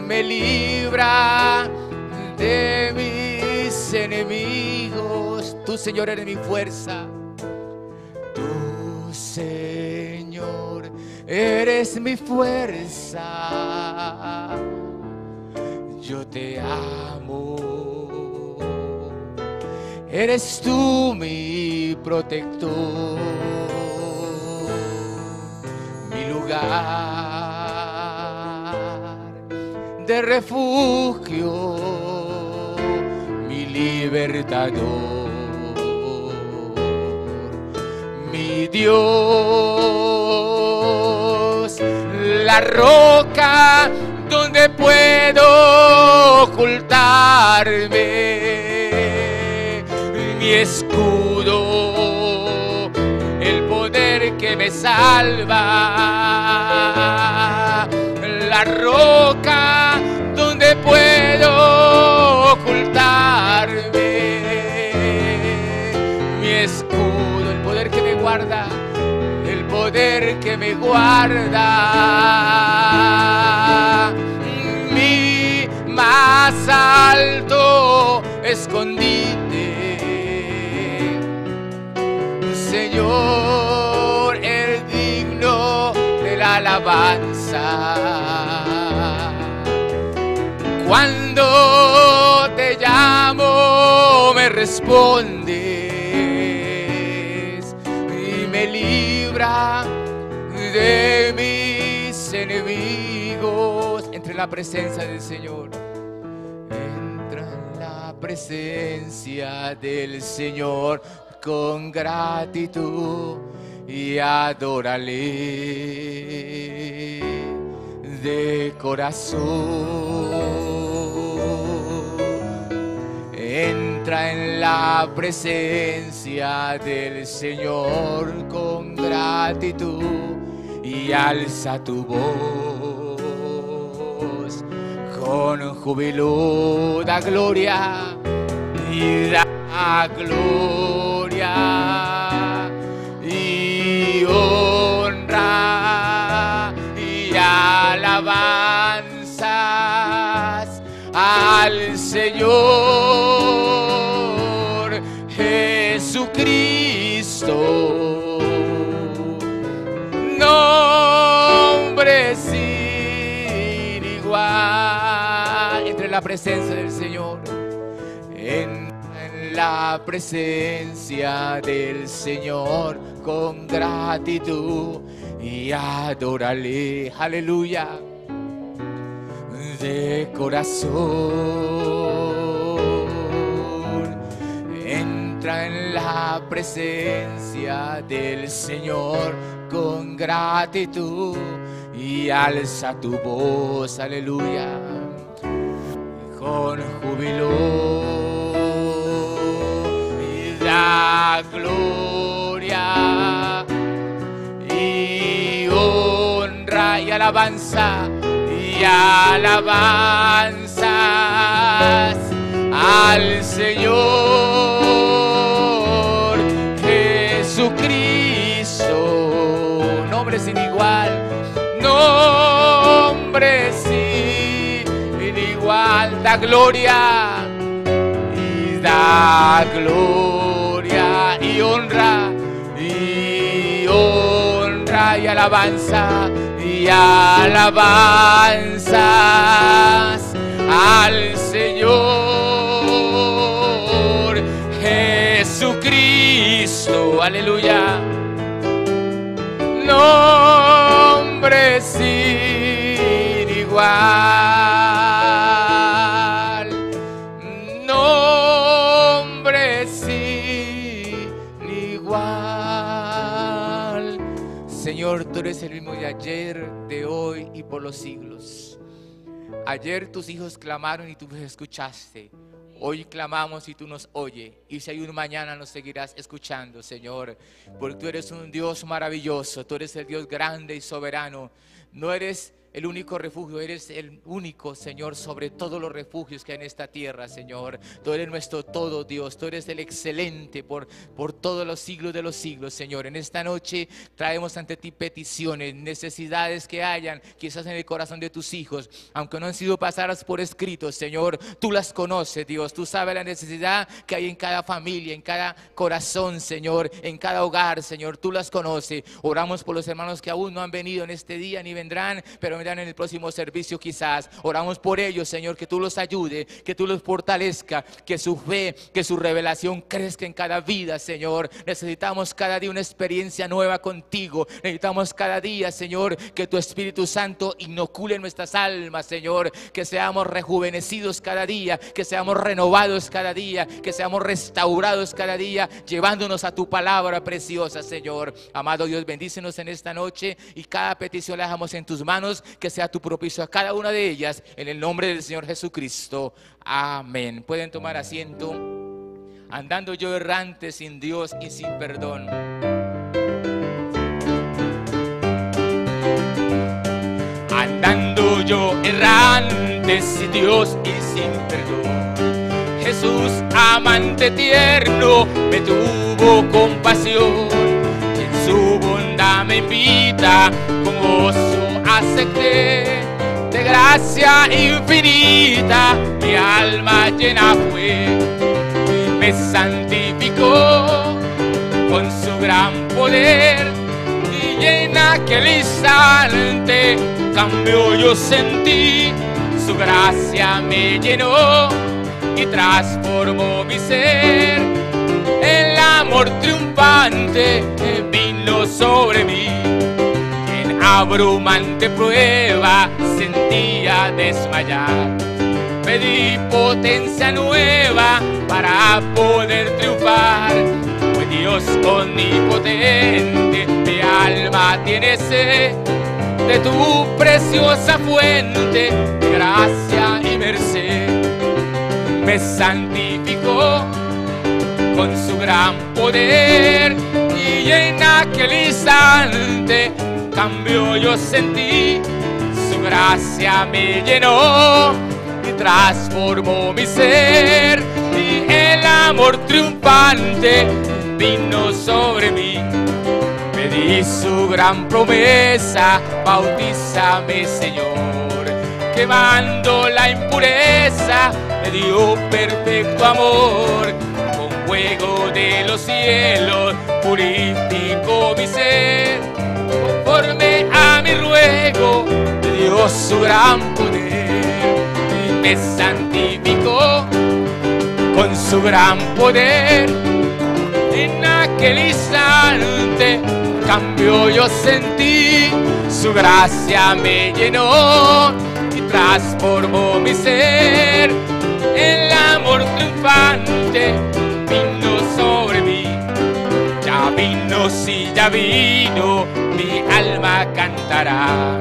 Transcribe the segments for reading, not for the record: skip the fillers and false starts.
me libra de mis enemigos. Tú, Señor, eres mi fuerza. Tú, Señor, eres mi fuerza. Yo te amo. Eres tú mi protector, mi lugar de refugio, mi libertador, mi Dios, la roca donde puedo ocultarme, mi escudo, el poder que me salva, la roca donde puedo ocultarme, mi escudo, el poder que me guarda, el poder que me guarda, mi más alto escondite. Señor, eres digno de la alabanza. Cuando te llamo me respondes y me libra de mis enemigos. Entra en la presencia del Señor. Entra en la presencia del Señor con gratitud y adórale de corazón. Entra en la presencia del Señor con gratitud y alza tu voz con júbilo. Da gloria y da gloria y honra y alabanzas al Señor Jesucristo. Nombre sin igual. Entre la presencia del Señor. En la presencia del Señor con gratitud y adórale, aleluya, de corazón. Entra en la presencia del Señor con gratitud y alza tu voz, aleluya, con júbilo. La gloria y honra y alabanza y alabanzas al Señor Jesucristo. Nombre sin igual, nombre sin igual. Da gloria y da gloria y honra y alabanza y alabanzas al Señor Jesucristo, aleluya. Nombre sin igual, nombre sin igual. Señor, tú eres el mismo de ayer, de hoy y por los siglos. Ayer tus hijos clamaron y tú los escuchaste. Hoy clamamos y tú nos oyes. Y si hay un mañana nos seguirás escuchando, Señor. Porque tú eres un Dios maravilloso. Tú eres el Dios grande y soberano. No eres el único refugio, eres el único, Señor, sobre todos los refugios que hay en esta tierra, Señor. Tú eres nuestro todo, Dios. Tú eres el excelente por todos los siglos de los siglos, Señor. En esta noche traemos ante ti peticiones, necesidades que hayan quizás en el corazón de tus hijos, aunque no han sido pasadas por escrito, Señor. Tú las conoces, Dios. Tú sabes la necesidad que hay en cada familia, en cada corazón, Señor, en cada hogar, Señor. Tú las conoces. Oramos por los hermanos que aún no han venido en este día ni vendrán, pero vendrán en el próximo servicio quizás. Oramos por ellos, Señor, que tú los ayude, que tú los fortalezca, que su fe, que su revelación crezca en cada vida, Señor. Necesitamos cada día una experiencia nueva contigo. Necesitamos cada día, Señor, que tu Espíritu Santo inocule nuestras almas, Señor. Que seamos rejuvenecidos cada día, que seamos renovados cada día, que seamos restaurados cada día, llevándonos a tu palabra preciosa, Señor. Amado Dios, bendícenos en esta noche y cada petición la dejamos en tus manos, que sea tu propicio a cada una de ellas, en el nombre del Señor Jesucristo. Amén. Pueden tomar asiento. Andando yo errante sin Dios y sin perdón. Andando yo errante sin Dios y sin perdón, Jesús, amante tierno, me tuvo compasión. En su bondad me invita, con gozo acepté. De gracia infinita, mi alma llena fue. Y me santificó con su gran poder. Y en aquel instante, cambio yo sentí. Su gracia me llenó y transformó mi ser. El amor triunfante vino sobre mí. En abrumante prueba sentía desmayar. Pedí potencia nueva para poder triunfar. Pues Dios omnipotente, mi alma tiene sed de tu preciosa fuente, gracia y merced. Me santificó con su gran poder y en aquel instante cambio yo sentí. Su gracia me llenó y transformó mi ser, y el amor triunfante vino sobre mí. Pedí su gran promesa, bautízame, Señor, quemando la impureza, me dio perfecto amor. Con fuego de los cielos purificó mi ser. Conforme a mi ruego, me dio su gran poder y me santificó con su gran poder. En aquel instante cambio yo sentí, su gracia me llenó y transformó mi ser. El amor triunfante vino sobre mí. Ya vino, sí, ya vino, mi alma cantará.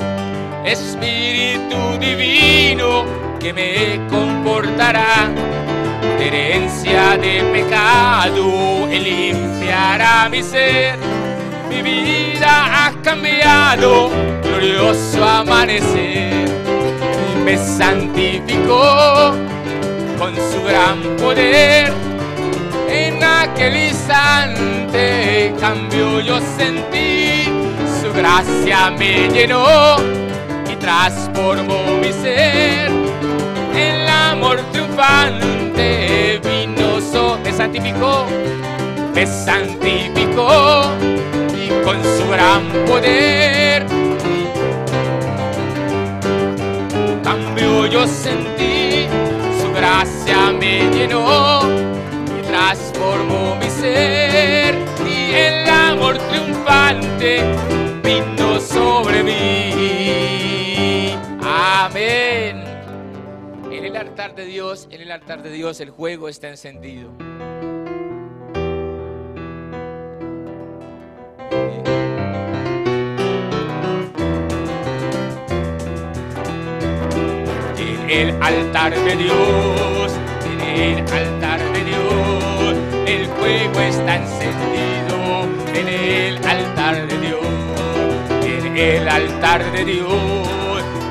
Espíritu divino que me comportará. De herencia de pecado, Él limpiará mi ser. Mi vida ha cambiado, glorioso amanecer. Y me santificó con su gran poder. En aquel instante cambio yo sentí. Su gracia me llenó y transformó mi ser. El amor triunfante vino me santificó y con su gran poder cambio yo sentí. Su gracia me llenó y transformó mi ser, y el amor triunfante vino sobre mí. Amén. En el altar de Dios, el fuego está encendido. En el altar de Dios, en el altar de Dios, el fuego está encendido. En el altar de Dios, en el altar de Dios,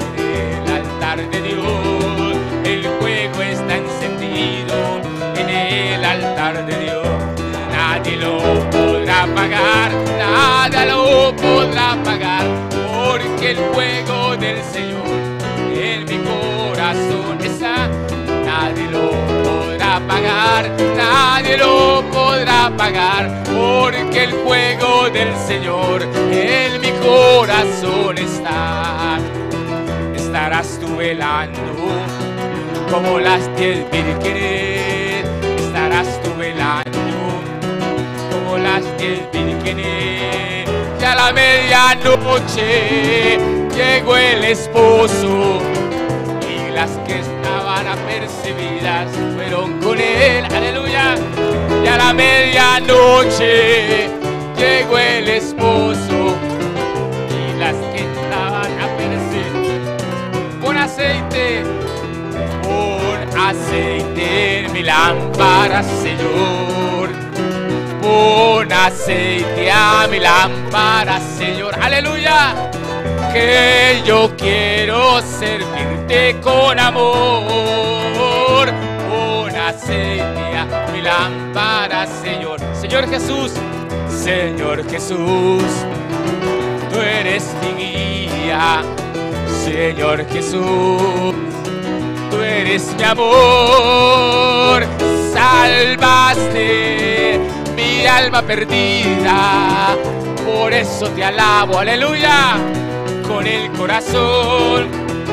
de Dios. El fuego está encendido en el altar de Dios. Nadie lo podrá apagar, nada lo podrá apagar, porque el fuego del Señor en mi corazón está. Nadie lo podrá apagar, nadie lo podrá apagar, porque el fuego del Señor en mi corazón está. Estarás tú velando como las 10 vírgenes, estarás tú velando como las 10 vírgenes. Y a la medianoche llegó el esposo, y las que estaban apercibidas fueron con él. Aleluya. Y a la medianoche llegó el esposo, y las que estaban apercibidas. Pon aceite en mi lámpara, Señor. Pon aceite a mi lámpara, Señor. Aleluya. Que yo quiero servirte con amor. Pon aceite a mi lámpara, Señor. Señor Jesús, Señor Jesús, tú eres mi guía. Señor Jesús, tú eres mi amor. Salvaste mi alma perdida, por eso te alabo, aleluya, con el corazón.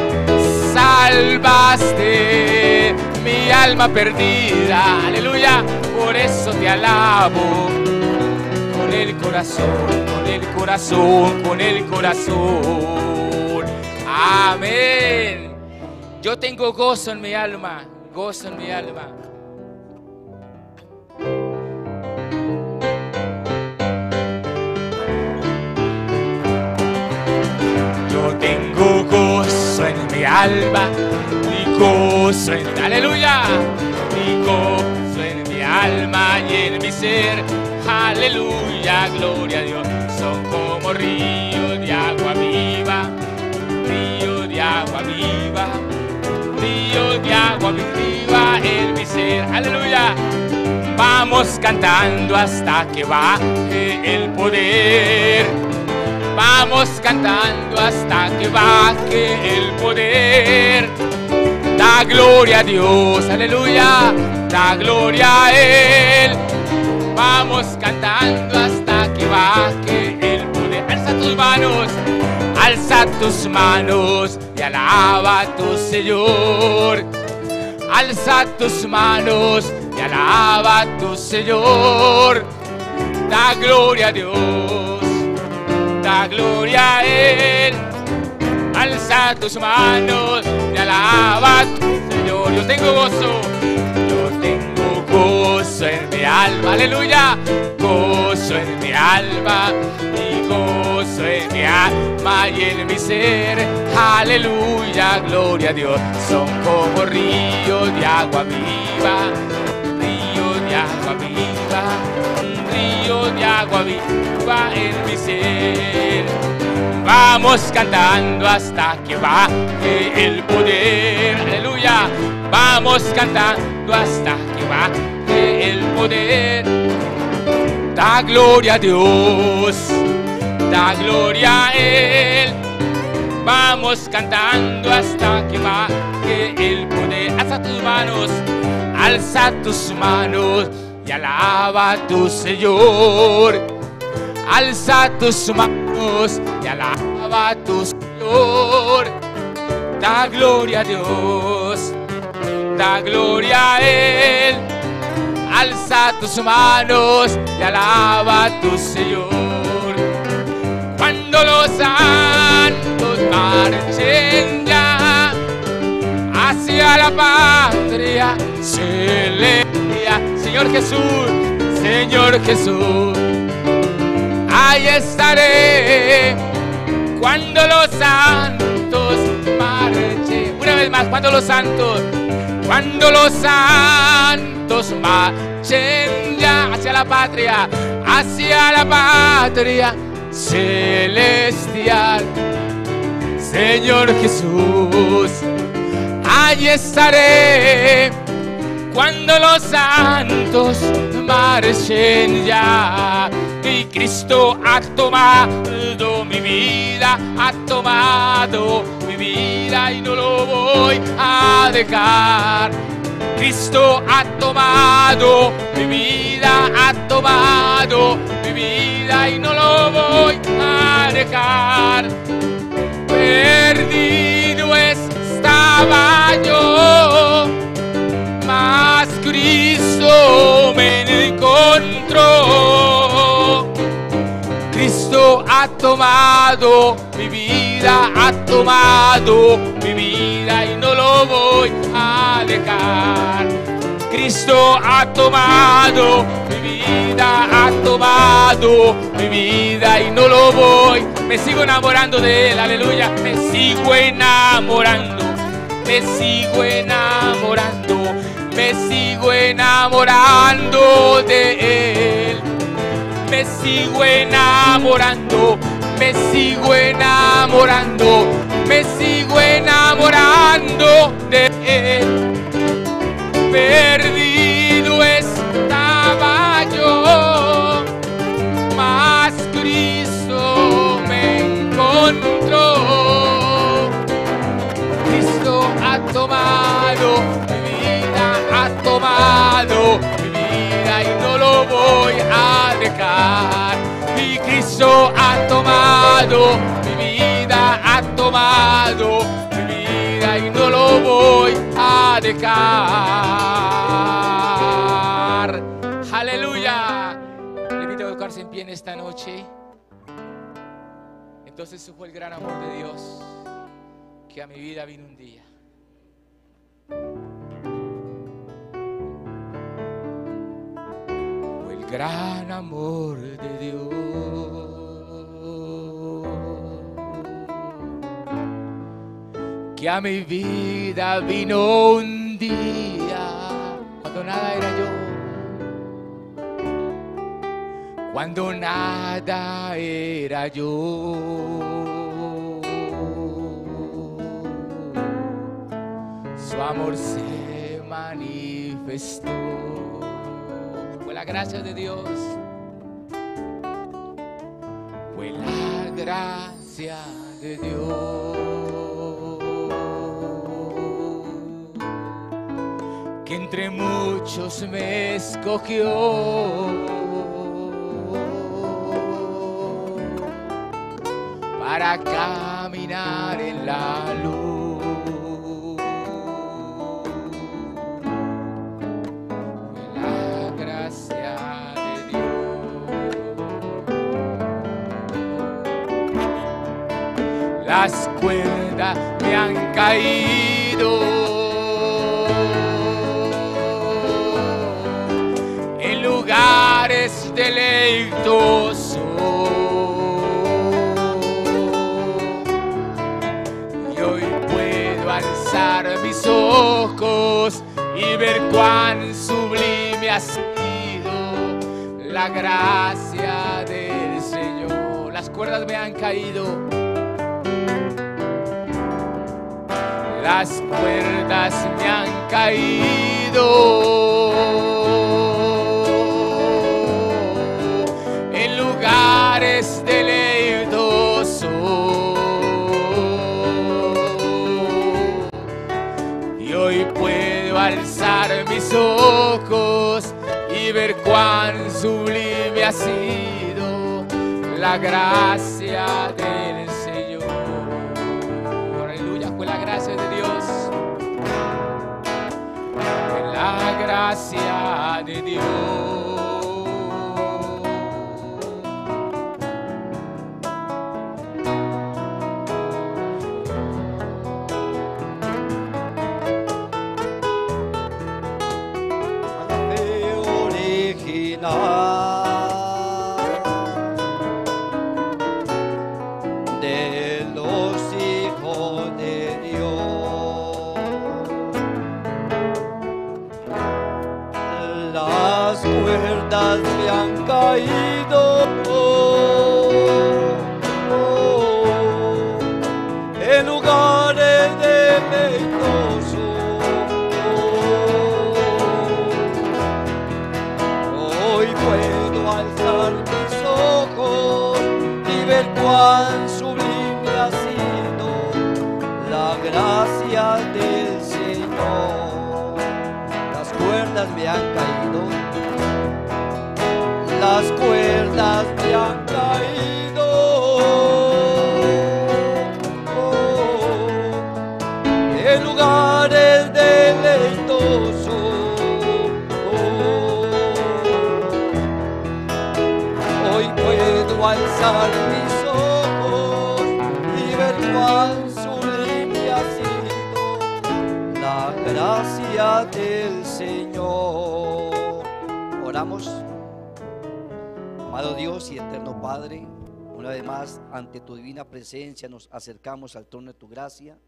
Salvaste mi alma perdida, aleluya, por eso te alabo, con el corazón, con el corazón, con el corazón. Amén. Yo tengo gozo en mi alma, gozo en mi alma. Yo tengo gozo en mi alma, mi gozo en mi, aleluya, mi gozo en mi alma y en mi ser, aleluya, gloria a Dios. Son como ríos de agua viva, río de agua viva, río de agua viva en mi ser, aleluya. Vamos cantando hasta que baje el poder. Vamos cantando hasta que baje el poder. Da gloria a Dios, aleluya, da gloria a Él. Vamos cantando hasta que baje el poder. Alza tus manos, alza tus manos y alaba a tu Señor. Alza tus manos y alaba a tu Señor. Da gloria a Dios, da gloria a Él. Alza tus manos y alaba a tu Señor. Yo tengo gozo en mi alma, aleluya, gozo en mi alma y gozo en mi alma y en mi ser, aleluya, gloria a Dios. Son como ríos de agua viva, río de agua viva, río de agua viva en mi ser. Vamos cantando hasta que baje el poder, aleluya. Vamos cantando hasta que baje el poder. Da gloria a Dios, da gloria a Él. Vamos cantando hasta que baje el poder. Alza tus manos y alaba a tu Señor. Alza tus manos y alaba a tu Señor. Da gloria a Dios, da gloria a Él. Alza tus manos y alaba a tu Señor. Cuando los santos marchen ya hacia la patria celestial, Señor Jesús, Señor Jesús, ahí estaré cuando los santos marchen. Una vez más, cuando los santos marchen ya hacia la patria celestial. Señor Jesús, allí estaré cuando los santos marchen ya. Y Cristo ha tomado mi vida, ha tomado mi vida y no lo voy a dejar. Cristo ha tomado mi vida, ha tomado mi vida y no lo voy a dejar. Perdido estaba yo, mas Cristo me encontró. Cristo ha tomado mi vida, ha tomado mi vida y no lo voy a dejar. Cristo ha tomado mi vida, ha tomado mi vida y no lo voy. Me sigo enamorando de Él, aleluya. Me sigo enamorando, me sigo enamorando, me sigo enamorando de Él. Me sigo enamorando, me sigo enamorando, me sigo enamorando de Él. Perdido estaba yo, mas Cristo me encontró. Cristo ha tomado mi vida, ha tomado mi vida y no lo voy a dejar. Y Cristo ha tomado mi vida, ha tomado mi vida y no lo voy a dejar. Aleluya. Le invito a colocarse en pie en esta noche. Entonces eso fue el gran amor de Dios que a mi vida vino un día. Fue el gran amor de Dios que a mi vida vino un día cuando nada era yo, cuando nada era yo. Su amor se manifestó. Fue la gracia de Dios. Fue la gracia de Dios que entre muchos me escogió para caminar en la luz. Fue la gracia de Dios. Las cuerdas me han caído en lugares deleitosos. Alzar mis ojos y ver cuán sublime ha sido la gracia del Señor. Las cuerdas me han caído, las cuerdas me han caído en lugares deleitosos. Hoy puedo alzar mis ojos y ver cuán sublime ha sido la gracia del Señor. Aleluya, fue la gracia de Dios. Fue la gracia de Dios. De los hijos de Dios, las cuerdas me han caído en lugares deleitosos. cuán sublime ha sido la gracia del Señor. Las cuerdas me han caído, las cuerdas me han caído, en lugares deleitosos. Hoy puedo alzar mis ojos y ver cuán sublime ha sido la gracia del Señor. Oramos. Amado Dios y eterno Padre, una vez más ante tu divina presencia nos acercamos al trono de tu gracia,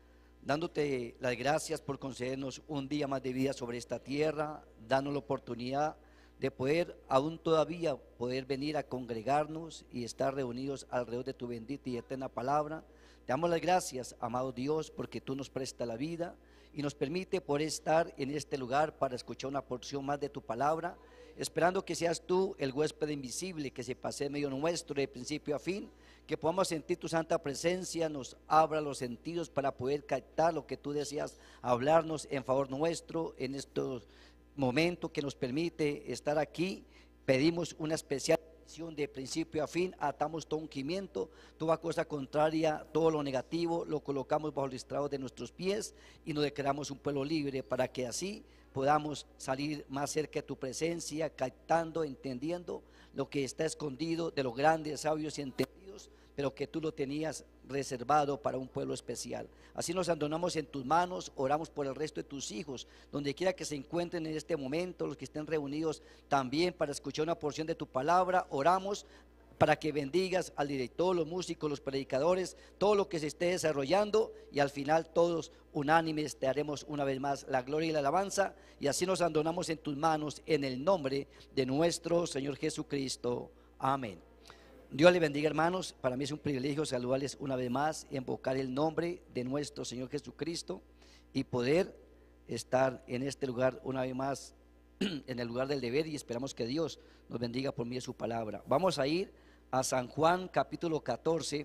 dándote las gracias por concedernos un día más de vida sobre esta tierra, dándonos la oportunidad de poder aún todavía poder venir a congregarnos y estar reunidos alrededor de tu bendita y eterna palabra. Te damos las gracias, amado Dios, porque tú nos prestas la vida y nos permite poder estar en este lugar para escuchar una porción más de tu palabra, esperando que seas tú el huésped invisible que se pase en medio nuestro de principio a fin, que podamos sentir tu santa presencia, nos abra los sentidos para poder captar lo que tú deseas hablarnos en favor nuestro en estos momentos que nos permite estar aquí. Pedimos una especial bendición de principio a fin, atamos todo ungimiento, toda cosa contraria, todo lo negativo lo colocamos bajo el estrado de nuestros pies y nos declaramos un pueblo libre para que así podamos salir más cerca de tu presencia, captando, entendiendo lo que está escondido de los grandes, sabios y entendidos, pero que tú lo tenías reservado para un pueblo especial. Así nos abandonamos en tus manos, oramos por el resto de tus hijos, donde quiera que se encuentren en este momento, los que estén reunidos también para escuchar una porción de tu palabra. Oramos para que bendigas al director, los músicos, los predicadores, todo lo que se esté desarrollando, y al final todos unánimes te haremos una vez más la gloria y la alabanza, y así nos abandonamos en tus manos en el nombre de nuestro Señor Jesucristo. Amén. Dios le bendiga, hermanos. Para mí es un privilegio saludarles una vez más y invocar el nombre de nuestro Señor Jesucristo y poder estar en este lugar una vez más, en el lugar del deber, y esperamos que Dios nos bendiga por medio de su palabra. Vamos a ir a San Juan capítulo 14,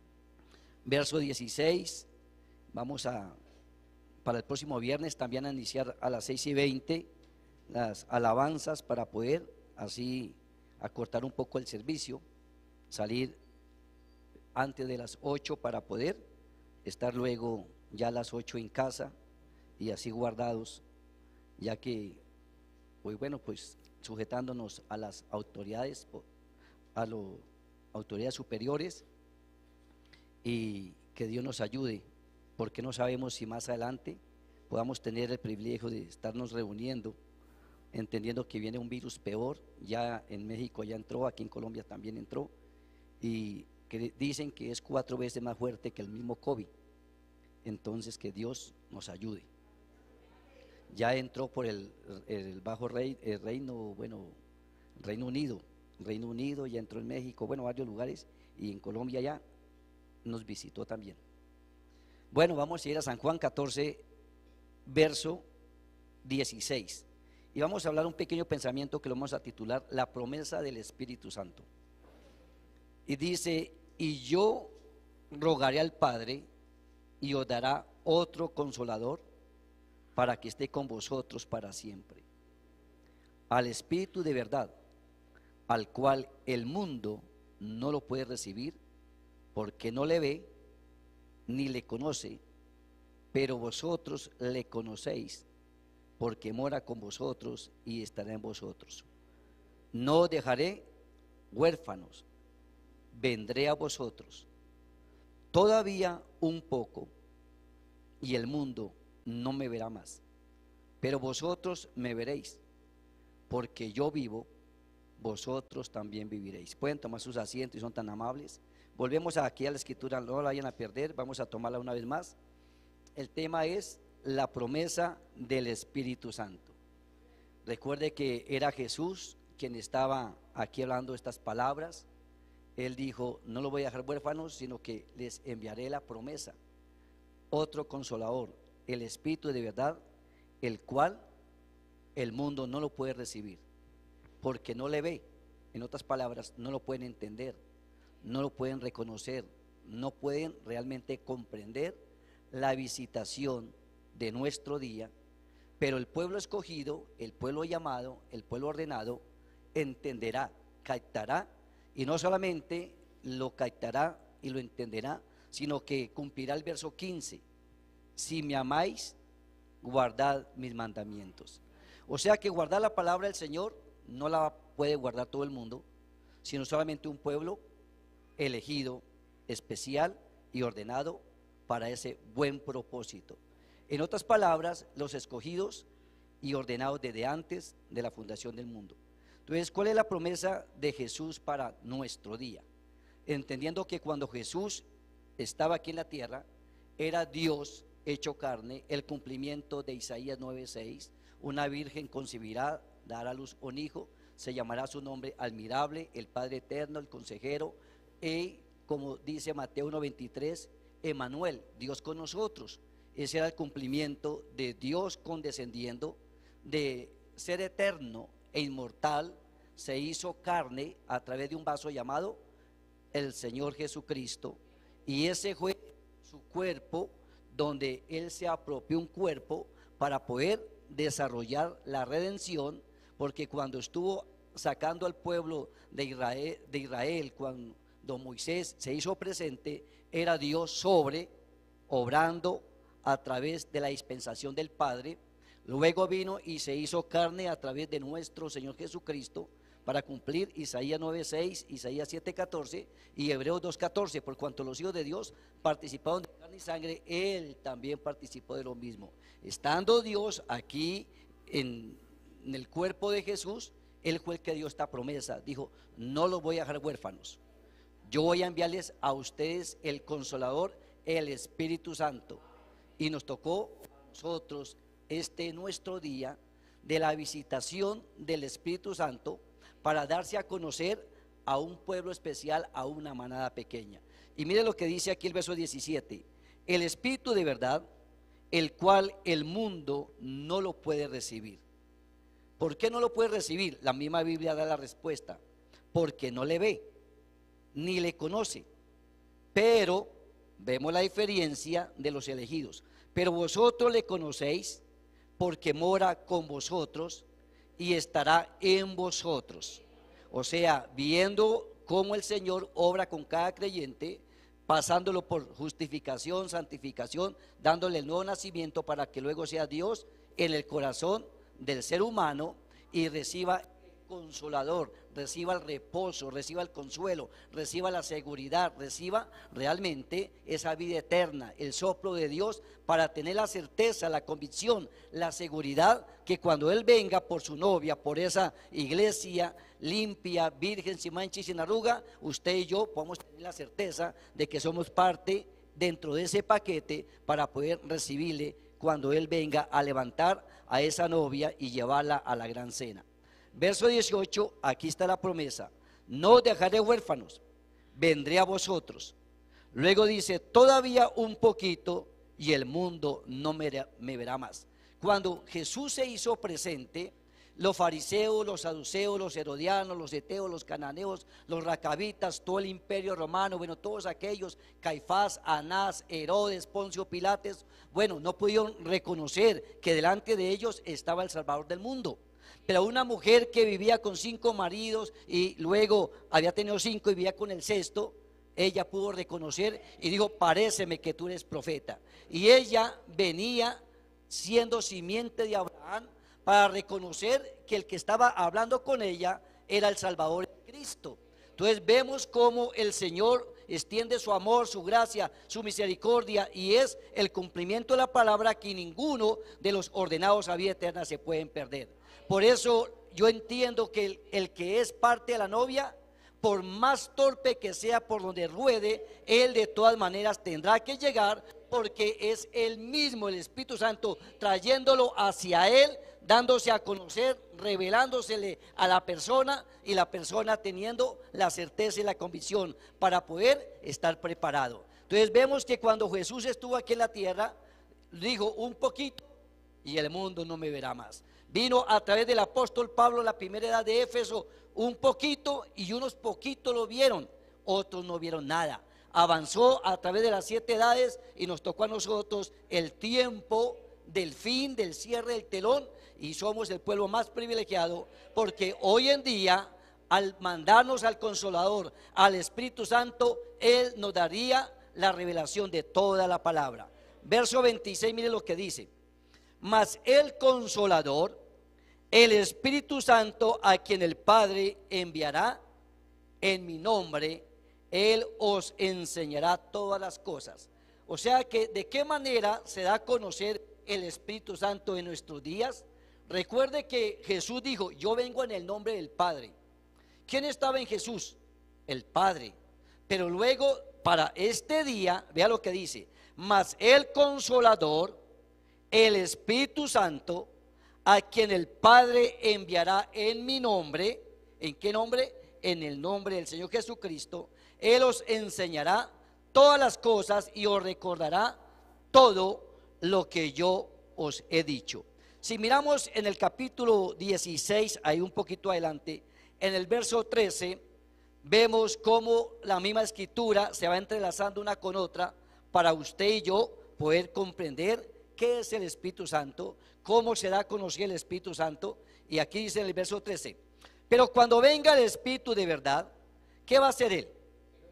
verso 16. Vamos a, para el próximo viernes también a iniciar a las 6:20 las alabanzas para poder así acortar un poco el servicio, salir antes de las 8 para poder estar luego ya a las 8 en casa y así guardados, ya que pues bueno, pues sujetándonos a las autoridades, a las autoridades superiores, y que Dios nos ayude, porque no sabemos si más adelante podamos tener el privilegio de estarnos reuniendo, entendiendo que viene un virus peor. Ya en México ya entró, aquí en Colombia también entró, y que dicen que es 4 veces más fuerte que el mismo COVID. Entonces que Dios nos ayude. Ya entró por el Reino Unido, ya entró en México, bueno, varios lugares, y en Colombia ya nos visitó también. Bueno, vamos a ir a San Juan 14, verso 16, y vamos a hablar un pequeño pensamiento que lo vamos a titular La promesa del Espíritu Santo. Y dice: y yo rogaré al Padre, y os dará otro consolador, para que esté con vosotros para siempre, al Espíritu de verdad, al cual el mundo no lo puede recibir, porque no le ve ni le conoce, pero vosotros le conocéis, porque mora con vosotros y estará en vosotros. No os dejaré huérfanos, vendré a vosotros. Todavía un poco, y el mundo no me verá más, pero vosotros me veréis, porque yo vivo, vosotros también viviréis. Pueden tomar sus asientos y son tan amables. Volvemos aquí a la escritura, no la vayan a perder, vamos a tomarla una vez más. El tema es la promesa del Espíritu Santo. Recuerde que era Jesús quien estaba aquí hablando estas palabras. Él dijo: no lo voy a dejar huérfanos, sino que les enviaré la promesa, otro consolador, el Espíritu de verdad, el cual el mundo no lo puede recibir, porque no le ve. En otras palabras, no lo pueden entender, no lo pueden reconocer, no pueden realmente comprender la visitación de nuestro día, pero el pueblo escogido, el pueblo llamado, el pueblo ordenado, entenderá, captará, y no solamente lo captará y lo entenderá, sino que cumplirá el verso 15: si me amáis, guardad mis mandamientos. O sea que guardar la palabra del Señor no la puede guardar todo el mundo, sino solamente un pueblo elegido, especial y ordenado para ese buen propósito. En otras palabras, los escogidos y ordenados desde antes de la fundación del mundo. Entonces, ¿cuál es la promesa de Jesús para nuestro día? Entendiendo que cuando Jesús estaba aquí en la tierra, era Dios hecho carne, el cumplimiento de Isaías 9:6: una virgen concebirá, dará a luz un hijo, se llamará su nombre Admirable, el Padre Eterno, el Consejero, y como dice Mateo 1:23, Emmanuel, Dios con nosotros. Ese era el cumplimiento de Dios condescendiendo, de ser eterno e inmortal, se hizo carne a través de un vaso llamado el Señor Jesucristo, y ese fue su cuerpo, donde Él se apropió un cuerpo para poder desarrollar la redención, porque cuando estuvo sacando al pueblo de Israel, cuando Moisés se hizo presente, era Dios sobre, obrando a través de la dispensación del Padre. Luego vino y se hizo carne a través de nuestro Señor Jesucristo para cumplir Isaías 9:6, Isaías 7:14 y Hebreos 2:14: por cuanto los hijos de Dios participaron de carne y sangre, Él también participó de lo mismo. Estando Dios aquí en el cuerpo de Jesús, Él fue el que dio esta promesa. Dijo: no los voy a dejar huérfanos, yo voy a enviarles a ustedes el Consolador, el Espíritu Santo. Y nos tocó a nosotros nuestro día de la visitación del Espíritu Santo, para darse a conocer a un pueblo especial, a una manada pequeña. Y mire lo que dice aquí el verso 17: el Espíritu de verdad, el cual el mundo no lo puede recibir. ¿Por qué no lo puede recibir? La misma Biblia da la respuesta: porque no le ve, ni le conoce. Pero vemos la diferencia de los elegidos. Pero vosotros le conocéis, porque mora con vosotros y estará en vosotros. O sea, viendo cómo el Señor obra con cada creyente, pasándolo por justificación, santificación, dándole el nuevo nacimiento para que luego sea Dios en el corazón del ser humano y reciba el consolador, reciba el reposo, reciba el consuelo, reciba la seguridad, reciba realmente esa vida eterna, el soplo de Dios, para tener la certeza, la convicción, la seguridad que cuando Él venga por su novia, por esa iglesia limpia, virgen, sin mancha y sin arruga, usted y yo podemos tener la certeza de que somos parte dentro de ese paquete para poder recibirle cuando Él venga a levantar a esa novia y llevarla a la gran cena. Verso 18, aquí está la promesa: no os dejaré huérfanos, vendré a vosotros. Luego dice: todavía un poquito y el mundo no me verá más. Cuando Jesús se hizo presente, los fariseos, los saduceos, los herodianos, los eteos, los cananeos, los racabitas, todo el imperio romano, bueno, todos aquellos, Caifás, Anás, Herodes, Poncio Pilates, bueno, no pudieron reconocer que delante de ellos estaba el Salvador del mundo. Pero una mujer que vivía con 5 maridos y luego había tenido 5 y vivía con el sexto, ella pudo reconocer y dijo: paréceme que tú eres profeta. Y ella venía siendo simiente de Abraham, para reconocer que el que estaba hablando con ella era el Salvador, Cristo. Entonces vemos cómo el Señor extiende su amor, su gracia, su misericordia, y es el cumplimiento de la palabra, que ninguno de los ordenados a vida eterna se pueden perder. Por eso yo entiendo que el que es parte de la novia, por más torpe que sea por donde ruede, él de todas maneras tendrá que llegar, porque es él mismo, el Espíritu Santo, trayéndolo hacia él, dándose a conocer, revelándosele a la persona, y la persona teniendo la certeza y la convicción para poder estar preparado. Entonces vemos que cuando Jesús estuvo aquí en la tierra, dijo: un poquito y el mundo no me verá más. Vino a través del apóstol Pablo, la primera edad de Éfeso, un poquito y unos poquitos lo vieron. otros no vieron nada. Avanzó a través de las 7 edades y nos tocó a nosotros el tiempo del fin, del cierre del telón, y somos el pueblo más privilegiado, porque hoy en día, al mandarnos al Consolador, al Espíritu Santo, Él nos daría la revelación de toda la palabra. Verso 26, mire lo que dice: mas el Consolador, el Espíritu Santo, a quien el Padre enviará en mi nombre, Él os enseñará todas las cosas. O sea que, ¿de qué manera se da a conocer el Espíritu Santo en nuestros días? Recuerde que Jesús dijo: yo vengo en el nombre del Padre. ¿Quién estaba en Jesús? El Padre. Pero luego, para este día, vea lo que dice: mas el Consolador, el Espíritu Santo, a quien el Padre enviará en mi nombre. ¿En qué nombre? En el nombre del Señor Jesucristo. Él os enseñará todas las cosas y os recordará todo lo que yo os he dicho. Si miramos en el capítulo 16, ahí un poquito adelante, en el verso 13, vemos cómo la misma escritura se va entrelazando una con otra para usted y yo poder comprender qué es el Espíritu Santo, cómo se da a conocer el Espíritu Santo. Y aquí dice en el verso 13: pero cuando venga el Espíritu de verdad, ¿qué va a hacer Él?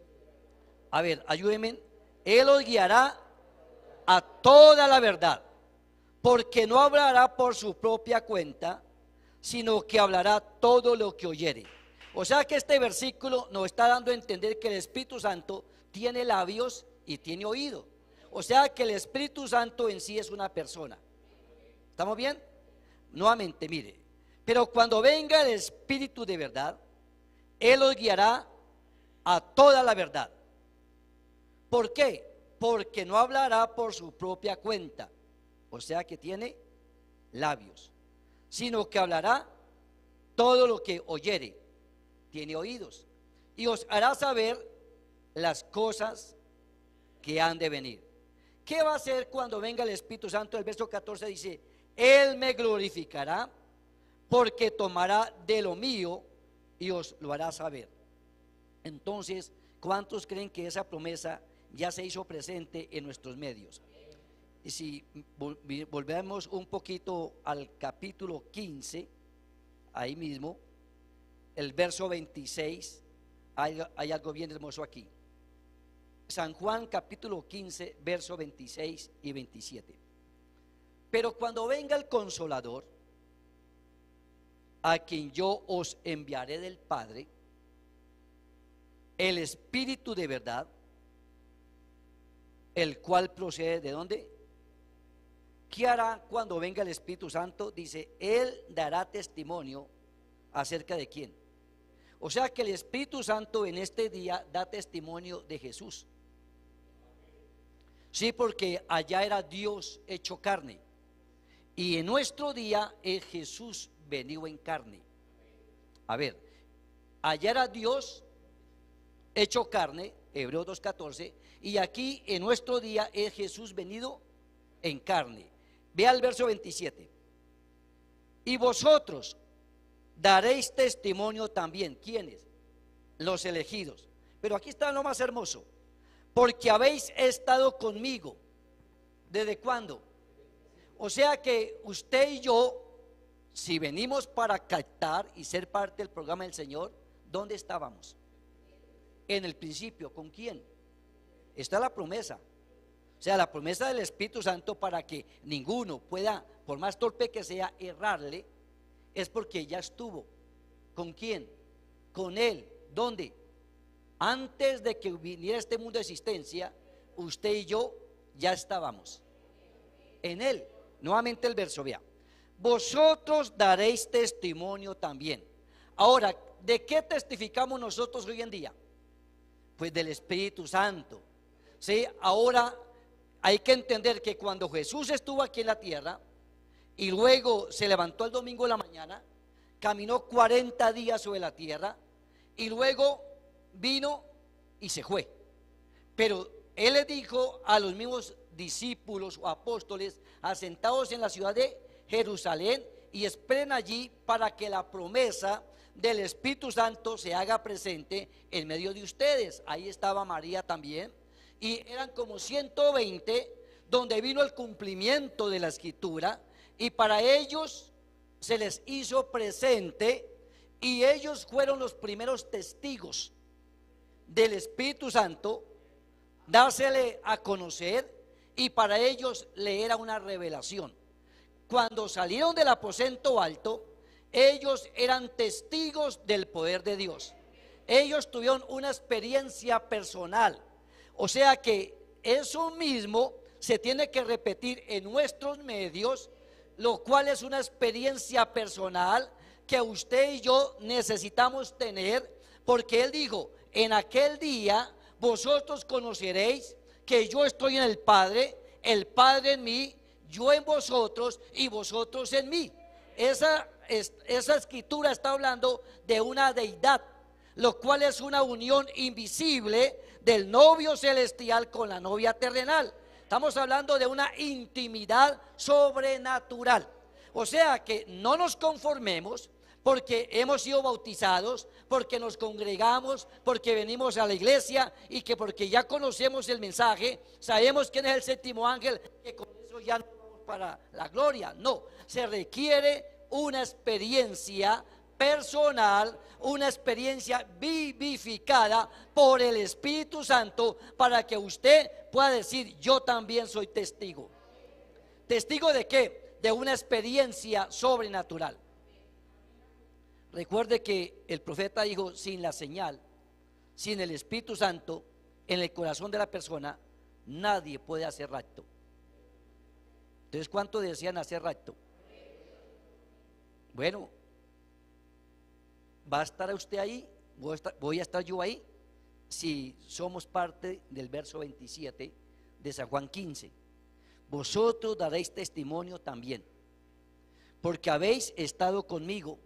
A ver, ayúdenme. Él os guiará a toda la verdad, porque no hablará por su propia cuenta, sino que hablará todo lo que oyere. O sea que este versículo nos está dando a entender que el Espíritu Santo tiene labios y tiene oído. O sea que el Espíritu Santo en sí es una persona. ¿Estamos bien? Nuevamente, mire: pero cuando venga el Espíritu de verdad, Él os guiará a toda la verdad. ¿Por qué? Porque no hablará por su propia cuenta, o sea que tiene labios, sino que hablará todo lo que oyere, tiene oídos, y os hará saber las cosas que han de venir. ¿Qué va a hacer cuando venga el Espíritu Santo? El verso 14 dice: Él me glorificará, porque tomará de lo mío y os lo hará saber. Entonces, ¿cuántos creen que esa promesa ya se hizo presente en nuestros medios? Y si volvemos un poquito al capítulo 15, ahí mismo, el verso 26, hay algo bien hermoso aquí. San Juan capítulo 15, verso 26 y 27. Pero cuando venga el Consolador, a quien yo os enviaré del Padre, el Espíritu de verdad, el cual procede ¿de dónde? ¿Qué hará cuando venga el Espíritu Santo? Dice: Él dará testimonio acerca de quién. O sea que el Espíritu Santo en este día da testimonio de Jesús. Sí, porque allá era Dios hecho carne, y en nuestro día es Jesús venido en carne. A ver, allá era Dios hecho carne, Hebreos 2:14, y aquí en nuestro día es Jesús venido en carne. Vea el verso 27: y vosotros daréis testimonio también. ¿Quiénes? Los elegidos. Pero aquí está lo más hermoso: porque habéis estado conmigo. ¿Desde cuándo? O sea que usted y yo, si venimos para captar y ser parte del programa del Señor, ¿dónde estábamos? En el principio. ¿Con quién? Está la promesa. O sea, la promesa del Espíritu Santo, para que ninguno pueda, por más torpe que sea, errarle, es porque ya estuvo. ¿Con quién? Con Él. ¿Dónde? Antes de que viniera este mundo de existencia, usted y yo ya estábamos en Él. Nuevamente el verso, vea: vosotros daréis testimonio también. Ahora, ¿de qué testificamos nosotros hoy en día? Pues del Espíritu Santo. ¿Sí? Ahora hay que entender que cuando Jesús estuvo aquí en la tierra y luego se levantó el domingo de la mañana, caminó 40 días sobre la tierra y luego vino y se fue. Pero Él le dijo a los mismos discípulos o apóstoles: asentados en la ciudad de Jerusalén y esperen allí, para que la promesa del Espíritu Santo se haga presente en medio de ustedes. Ahí estaba María también, y eran como 120, donde vino el cumplimiento de la escritura, y para ellos se les hizo presente, y ellos fueron los primeros testigos del Espíritu Santo, dársele a conocer, y para ellos le era una revelación. Cuando salieron del aposento alto, ellos eran testigos del poder de Dios. Ellos tuvieron una experiencia personal. O sea que eso mismo se tiene que repetir en nuestros medios, lo cual es una experiencia personal que usted y yo necesitamos tener, porque Él dijo: en aquel día vosotros conoceréis que yo estoy en el Padre en mí, yo en vosotros y vosotros en mí. Esa escritura está hablando de una deidad, lo cual es una unión invisible del novio celestial con la novia terrenal. Estamos hablando de una intimidad sobrenatural. O sea que no nos conformemos porque hemos sido bautizados, porque nos congregamos, porque venimos a la iglesia y que porque ya conocemos el mensaje, sabemos quién es el séptimo ángel, que con eso ya no vamos para la gloria. No, se requiere una experiencia personal, una experiencia vivificada por el Espíritu Santo, para que usted pueda decir: yo también soy testigo. ¿Testigo de qué? De una experiencia sobrenatural. Recuerde que el profeta dijo: sin la señal, sin el Espíritu Santo en el corazón de la persona, nadie puede hacer rapto. Entonces, ¿cuántos desean hacer rapto? Bueno, ¿va a estar usted ahí? ¿Voy a estar yo ahí? Si somos parte del verso 27 de San Juan 15. Vosotros daréis testimonio también, porque habéis estado conmigo.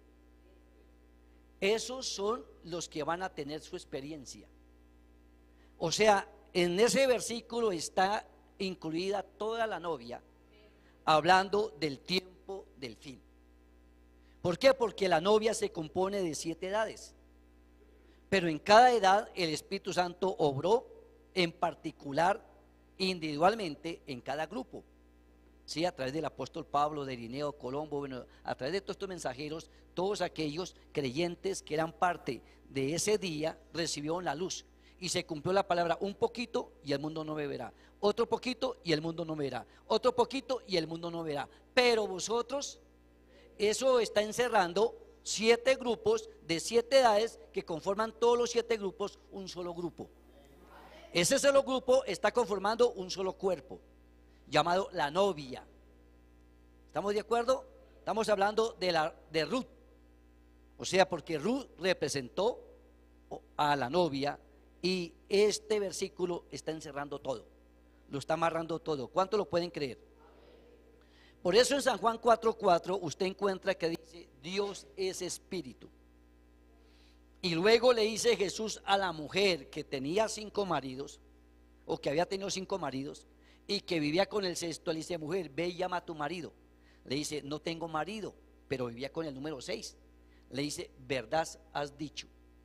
Esos son los que van a tener su experiencia. O sea, en ese versículo está incluida toda la novia, hablando del tiempo del fin. ¿Por qué? Porque la novia se compone de 7 edades, pero en cada edad el Espíritu Santo obró en particular, individualmente, en cada grupo. Sí, a través del apóstol Pablo, de Irineo, Colombo, bueno, a través de todos estos mensajeros, todos aquellos creyentes que eran parte de ese día recibieron la luz, y se cumplió la palabra: un poquito y el mundo no me verá, otro poquito y el mundo no me verá, otro poquito y el mundo no verá, pero vosotros. Eso está encerrando 7 grupos de 7 edades que conforman todos los 7 grupos un solo grupo. Ese solo grupo está conformando un solo cuerpo, llamado la novia. ¿Estamos de acuerdo? Estamos hablando de Ruth. O sea, porque Ruth representó a la novia, y este versículo está encerrando todo, lo está amarrando todo. ¿Cuánto lo pueden creer? Por eso en San Juan 4:4 usted encuentra que dice: Dios es espíritu. Y luego le dice Jesús a la mujer que tenía 5 maridos, o que había tenido 5 maridos, y que vivía con el sexto. Le dice: mujer, ve y llama a tu marido. Le dice: no tengo marido, pero vivía con el número 6. Le dice: verdad has dicho,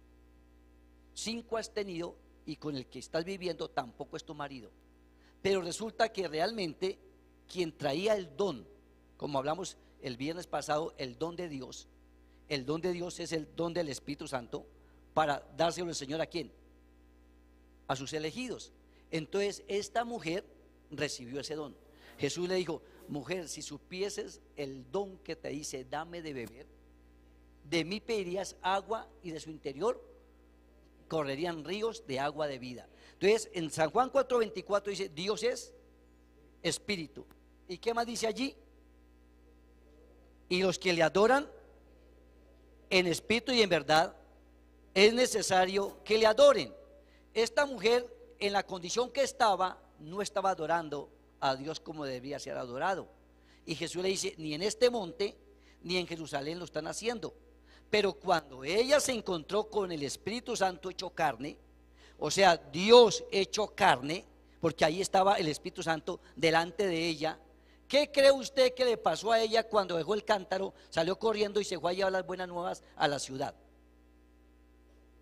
5 has tenido, y con el que estás viviendo tampoco es tu marido. Pero resulta que realmente quien traía el don, como hablamos el viernes pasado, el don de Dios es el don del Espíritu Santo, para dárselo el Señor ¿a quién? A sus elegidos. Entonces esta mujer recibió ese don. Jesús le dijo: mujer, si supieses el don que te dice dame de beber, de mí pedirías agua, y de su interior correrían ríos de agua de vida. Entonces en San Juan 4:24 dice: Dios es espíritu. ¿Y qué más dice allí? Y los que le adoran en espíritu y en verdad, es necesario que le adoren. Esta mujer, en la condición que estaba, no estaba adorando a Dios como debería ser adorado. Y Jesús le dice: ni en este monte ni en Jerusalén lo están haciendo. Pero cuando ella se encontró con el Espíritu Santo hecho carne, o sea, Dios hecho carne, porque ahí estaba el Espíritu Santo delante de ella, ¿qué cree usted que le pasó a ella cuando dejó el cántaro, salió corriendo y se fue a llevar las buenas nuevas a la ciudad?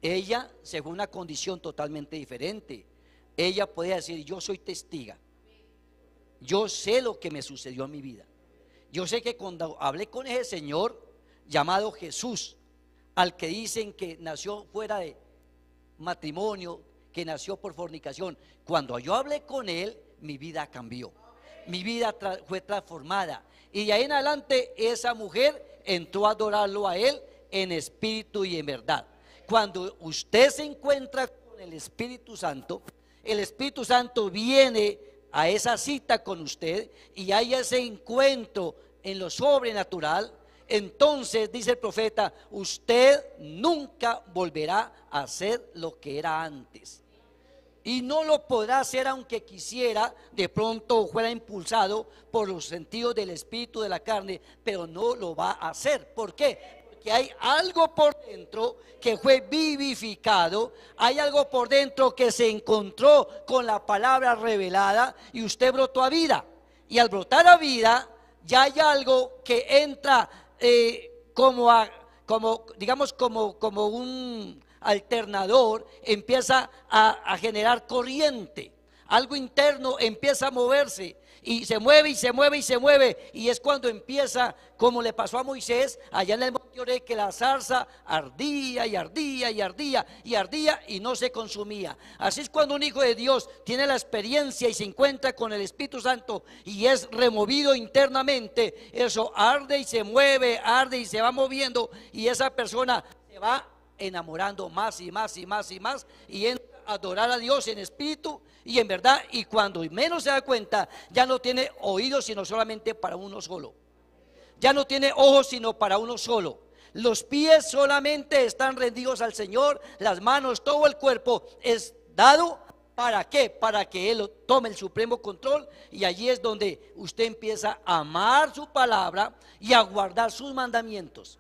ella se fue a una condición totalmente diferente. Ella podía decir: yo soy testiga, yo sé lo que me sucedió en mi vida. Yo sé que cuando hablé con ese señor llamado Jesús, al que dicen que nació fuera de matrimonio, que nació por fornicación, cuando yo hablé con él, mi vida cambió, mi vida fue transformada, y de ahí en adelante esa mujer entró a adorarlo a él en espíritu y en verdad. Cuando usted se encuentra con el Espíritu Santo, el Espíritu Santo viene a esa cita con usted y hay ese encuentro en lo sobrenatural. Entonces dice el profeta: usted nunca volverá a ser lo que era antes, y no lo podrá hacer aunque quisiera, de pronto fuera impulsado por los sentidos del espíritu, de la carne, pero no lo va a hacer. ¿Por qué? Porque hay algo por dentro que fue vivificado, hay algo por dentro que se encontró con la palabra revelada y usted brotó a vida, y al brotar a vida ya hay algo que entra como un alternador, empieza a generar corriente, algo interno empieza a moverse, y se mueve y se mueve y se mueve, y es cuando empieza, como le pasó a Moisés allá en el monte Oreb, que la zarza ardía y ardía y ardía y ardía y no se consumía. Así es cuando un hijo de Dios tiene la experiencia y se encuentra con el Espíritu Santo y es removido internamente, eso arde y se mueve, arde y se va moviendo, y esa persona se va enamorando más y más y más y más, y entra a adorar a Dios en espíritu y en verdad, y cuando menos se da cuenta, ya no tiene oídos sino solamente para uno solo, ya no tiene ojos sino para uno solo, los pies solamente están rendidos al Señor, las manos, todo el cuerpo es dado. ¿Para qué? Para que Él tome el supremo control, y allí es donde usted empieza a amar su palabra y a guardar sus mandamientos.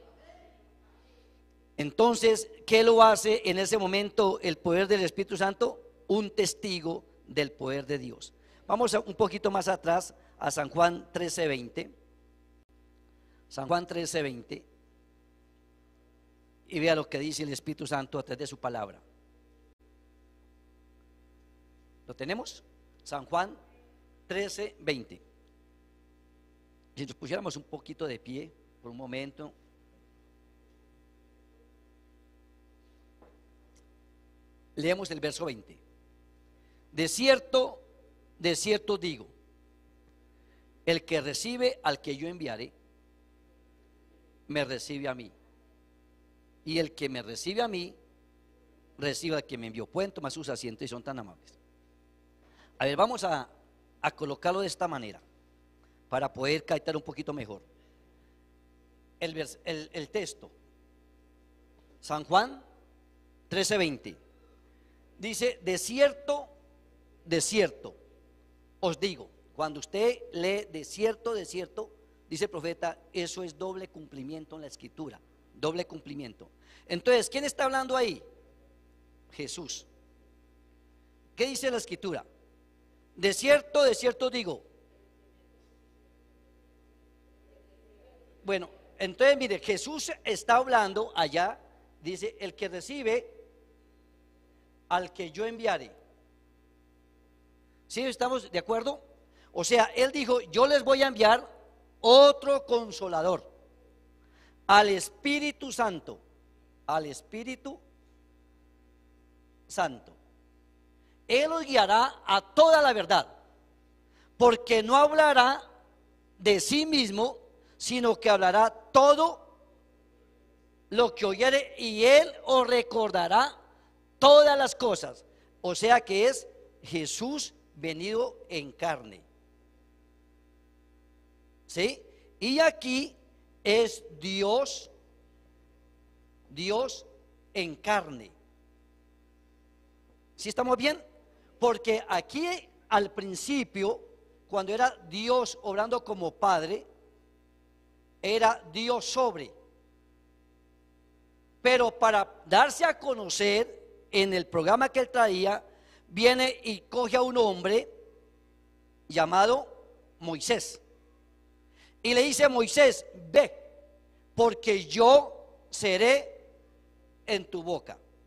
Entonces, ¿qué lo hace en ese momento el poder del Espíritu Santo? Un testigo del poder de Dios. Vamos un poquito más atrás a San Juan 13:20. San Juan 13:20. Y vea lo que dice el Espíritu Santo a través de su palabra. ¿Lo tenemos? San Juan 13:20. Si nos pusiéramos un poquito de pie por un momento. Leemos el verso 20. De cierto digo, el que recibe al que yo enviaré, me recibe a mí, y el que me recibe a mí, recibe al que me envió. Pueden tomar sus asientos y son tan amables. A ver, vamos a colocarlo de esta manera para poder captar un poquito mejor el texto. San Juan 13:20 dice: de cierto os digo. Cuando usted lee de cierto, dice el profeta, eso es doble cumplimiento en la escritura, doble cumplimiento. Entonces, ¿quién está hablando ahí? Jesús. ¿Qué dice la escritura? De cierto digo. Bueno, entonces mire, Jesús está hablando allá, dice: el que recibe al que yo enviaré. ¿Sí estamos de acuerdo? O sea, Él dijo: yo les voy a enviar otro consolador, al Espíritu Santo, al Espíritu Santo. Él los guiará a toda la verdad, porque no hablará de sí mismo, sino que hablará todo lo que oyere, y Él os recordará todas las cosas. O sea que es Jesús venido en carne. ¿Sí? Y aquí es Dios en carne. ¿Sí estamos bien? Porque aquí al principio, cuando era Dios obrando como Padre, era Dios sobre. Pero para darse a conocer en el programa que Él traía, viene y coge a un hombre llamado Moisés y le dice: Moisés, ve, porque yo seré en tu boca.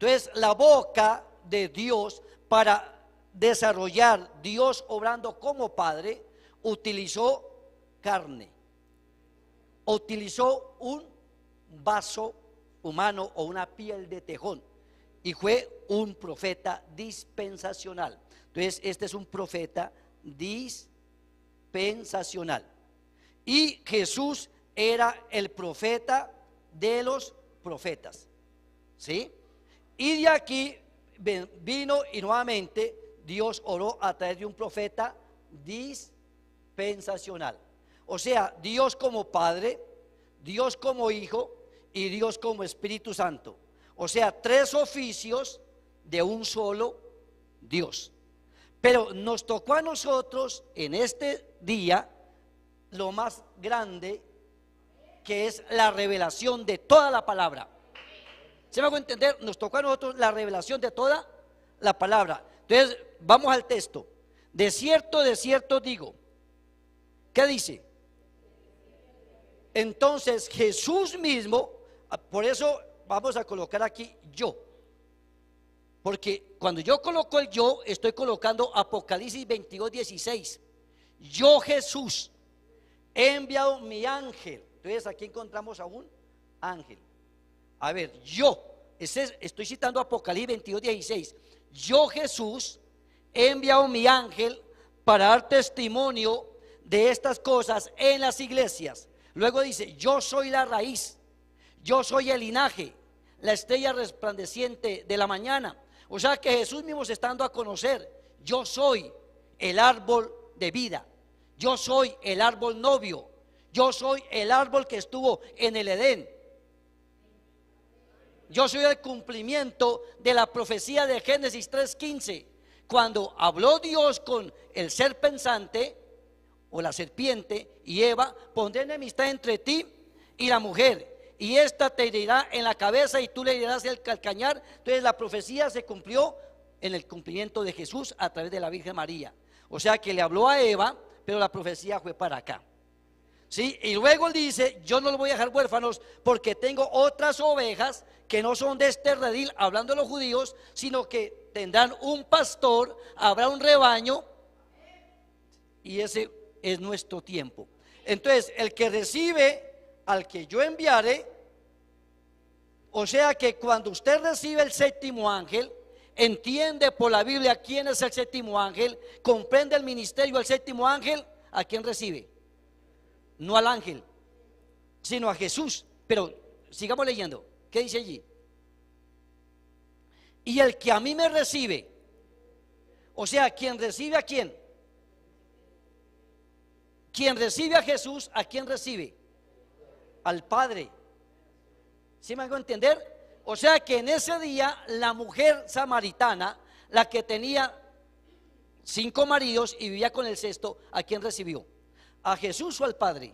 Entonces la boca de Dios, para desarrollar Dios obrando como Padre, utilizó carne, utilizó un vaso humano o una piel de tejón, y fue un profeta dispensacional. Entonces este es un profeta dispensacional, y Jesús era el profeta de los profetas, ¿sí? Y de aquí vino, y nuevamente Dios oró a través de un profeta dispensacional. O sea, Dios como Padre, Dios como Hijo y Dios como Espíritu Santo. O sea, tres oficios de un solo Dios. Pero nos tocó a nosotros en este día lo más grande, que es la revelación de toda la palabra. ¿Se me hago entender? Nos tocó a nosotros la revelación de toda la palabra. Entonces, vamos al texto. De cierto digo. ¿Qué dice? Entonces, Jesús mismo, por eso vamos a colocar aquí yo. Porque cuando yo coloco el yo, estoy colocando Apocalipsis 22:16. Yo, Jesús, he enviado mi ángel. Entonces, aquí encontramos a un ángel. A ver, yo, estoy citando Apocalipsis 22:16. Yo, Jesús, he enviado mi ángel para dar testimonio de estas cosas en las iglesias. Luego dice, yo soy la raíz, yo soy el linaje, la estrella resplandeciente de la mañana. O sea que Jesús mismo se está dando a conocer: yo soy el árbol de vida, yo soy el árbol novio, yo soy el árbol que estuvo en el Edén. Yo soy el cumplimiento de la profecía de Génesis 3:15, cuando habló Dios con el ser pensante o la serpiente y Eva: pondré enemistad entre ti y la mujer, y esta te herirá en la cabeza y tú le herirás el calcañar. Entonces la profecía se cumplió en el cumplimiento de Jesús a través de la Virgen María. O sea que le habló a Eva, pero la profecía fue para acá. ¿Sí? Y luego él dice: yo no los voy a dejar huérfanos, porque tengo otras ovejas que no son de este redil, hablando de los judíos, sino que tendrán un pastor, habrá un rebaño, y ese es nuestro tiempo. Entonces, el que recibe al que yo enviaré, o sea que cuando usted recibe el séptimo ángel, entiende por la Biblia quién es el séptimo ángel, comprende el ministerio del séptimo ángel, ¿a quién recibe? No al ángel, sino a Jesús. Pero sigamos leyendo. ¿Qué dice allí? Y el que a mí me recibe, o sea, quien recibe a quién, quien recibe a Jesús, ¿a quién recibe? Al Padre. ¿Sí me hago entender? O sea que en ese día la mujer samaritana, la que tenía 5 maridos y vivía con el sexto, ¿a quién recibió? ¿A Jesús o al Padre?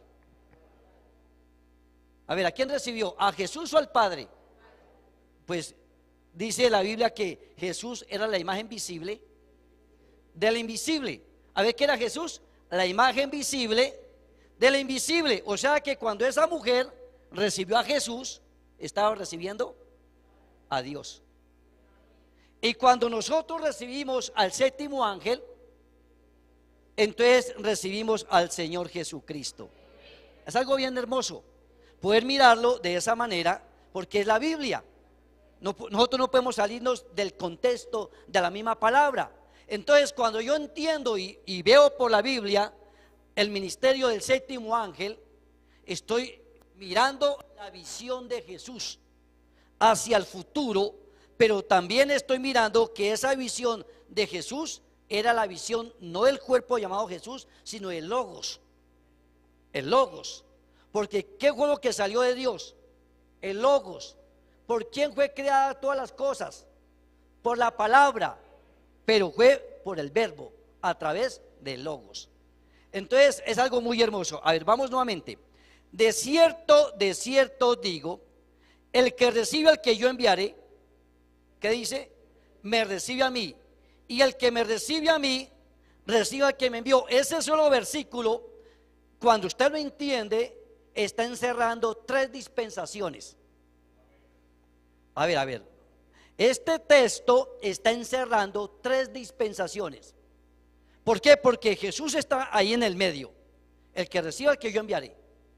A ver, ¿a quién recibió? ¿A Jesús o al Padre? Pues dice la Biblia que Jesús era la imagen visible de la invisible. A ver, ¿qué era Jesús? La imagen visible de la invisible. O sea que cuando esa mujer recibió a Jesús, estaba recibiendo a Dios. Y cuando nosotros recibimos al séptimo ángel, entonces recibimos al Señor Jesucristo. Es algo bien hermoso poder mirarlo de esa manera, porque es la Biblia. Nosotros no podemos salirnos del contexto de la misma palabra. Entonces, cuando yo entiendo y veo por la Biblia el ministerio del séptimo ángel, estoy mirando la visión de Jesús hacia el futuro, pero también estoy mirando que esa visión de Jesús era la visión no del cuerpo llamado Jesús, sino del Logos. El Logos. Porque ¿qué fue lo que salió de Dios? El Logos. ¿Por quién fue creada todas las cosas? Por la palabra, pero fue por el verbo, a través del Logos. Entonces es algo muy hermoso. A ver, vamos nuevamente. De cierto digo, el que recibe al que yo enviaré, ¿qué dice? Me recibe a mí. Y el que me recibe a mí, recibe al que me envió. Ese solo versículo, cuando usted lo entiende, está encerrando 3 dispensaciones. A ver, Este texto está encerrando tres dispensaciones. ¿Por qué? Porque Jesús está ahí en el medio. El que reciba al que yo enviaré,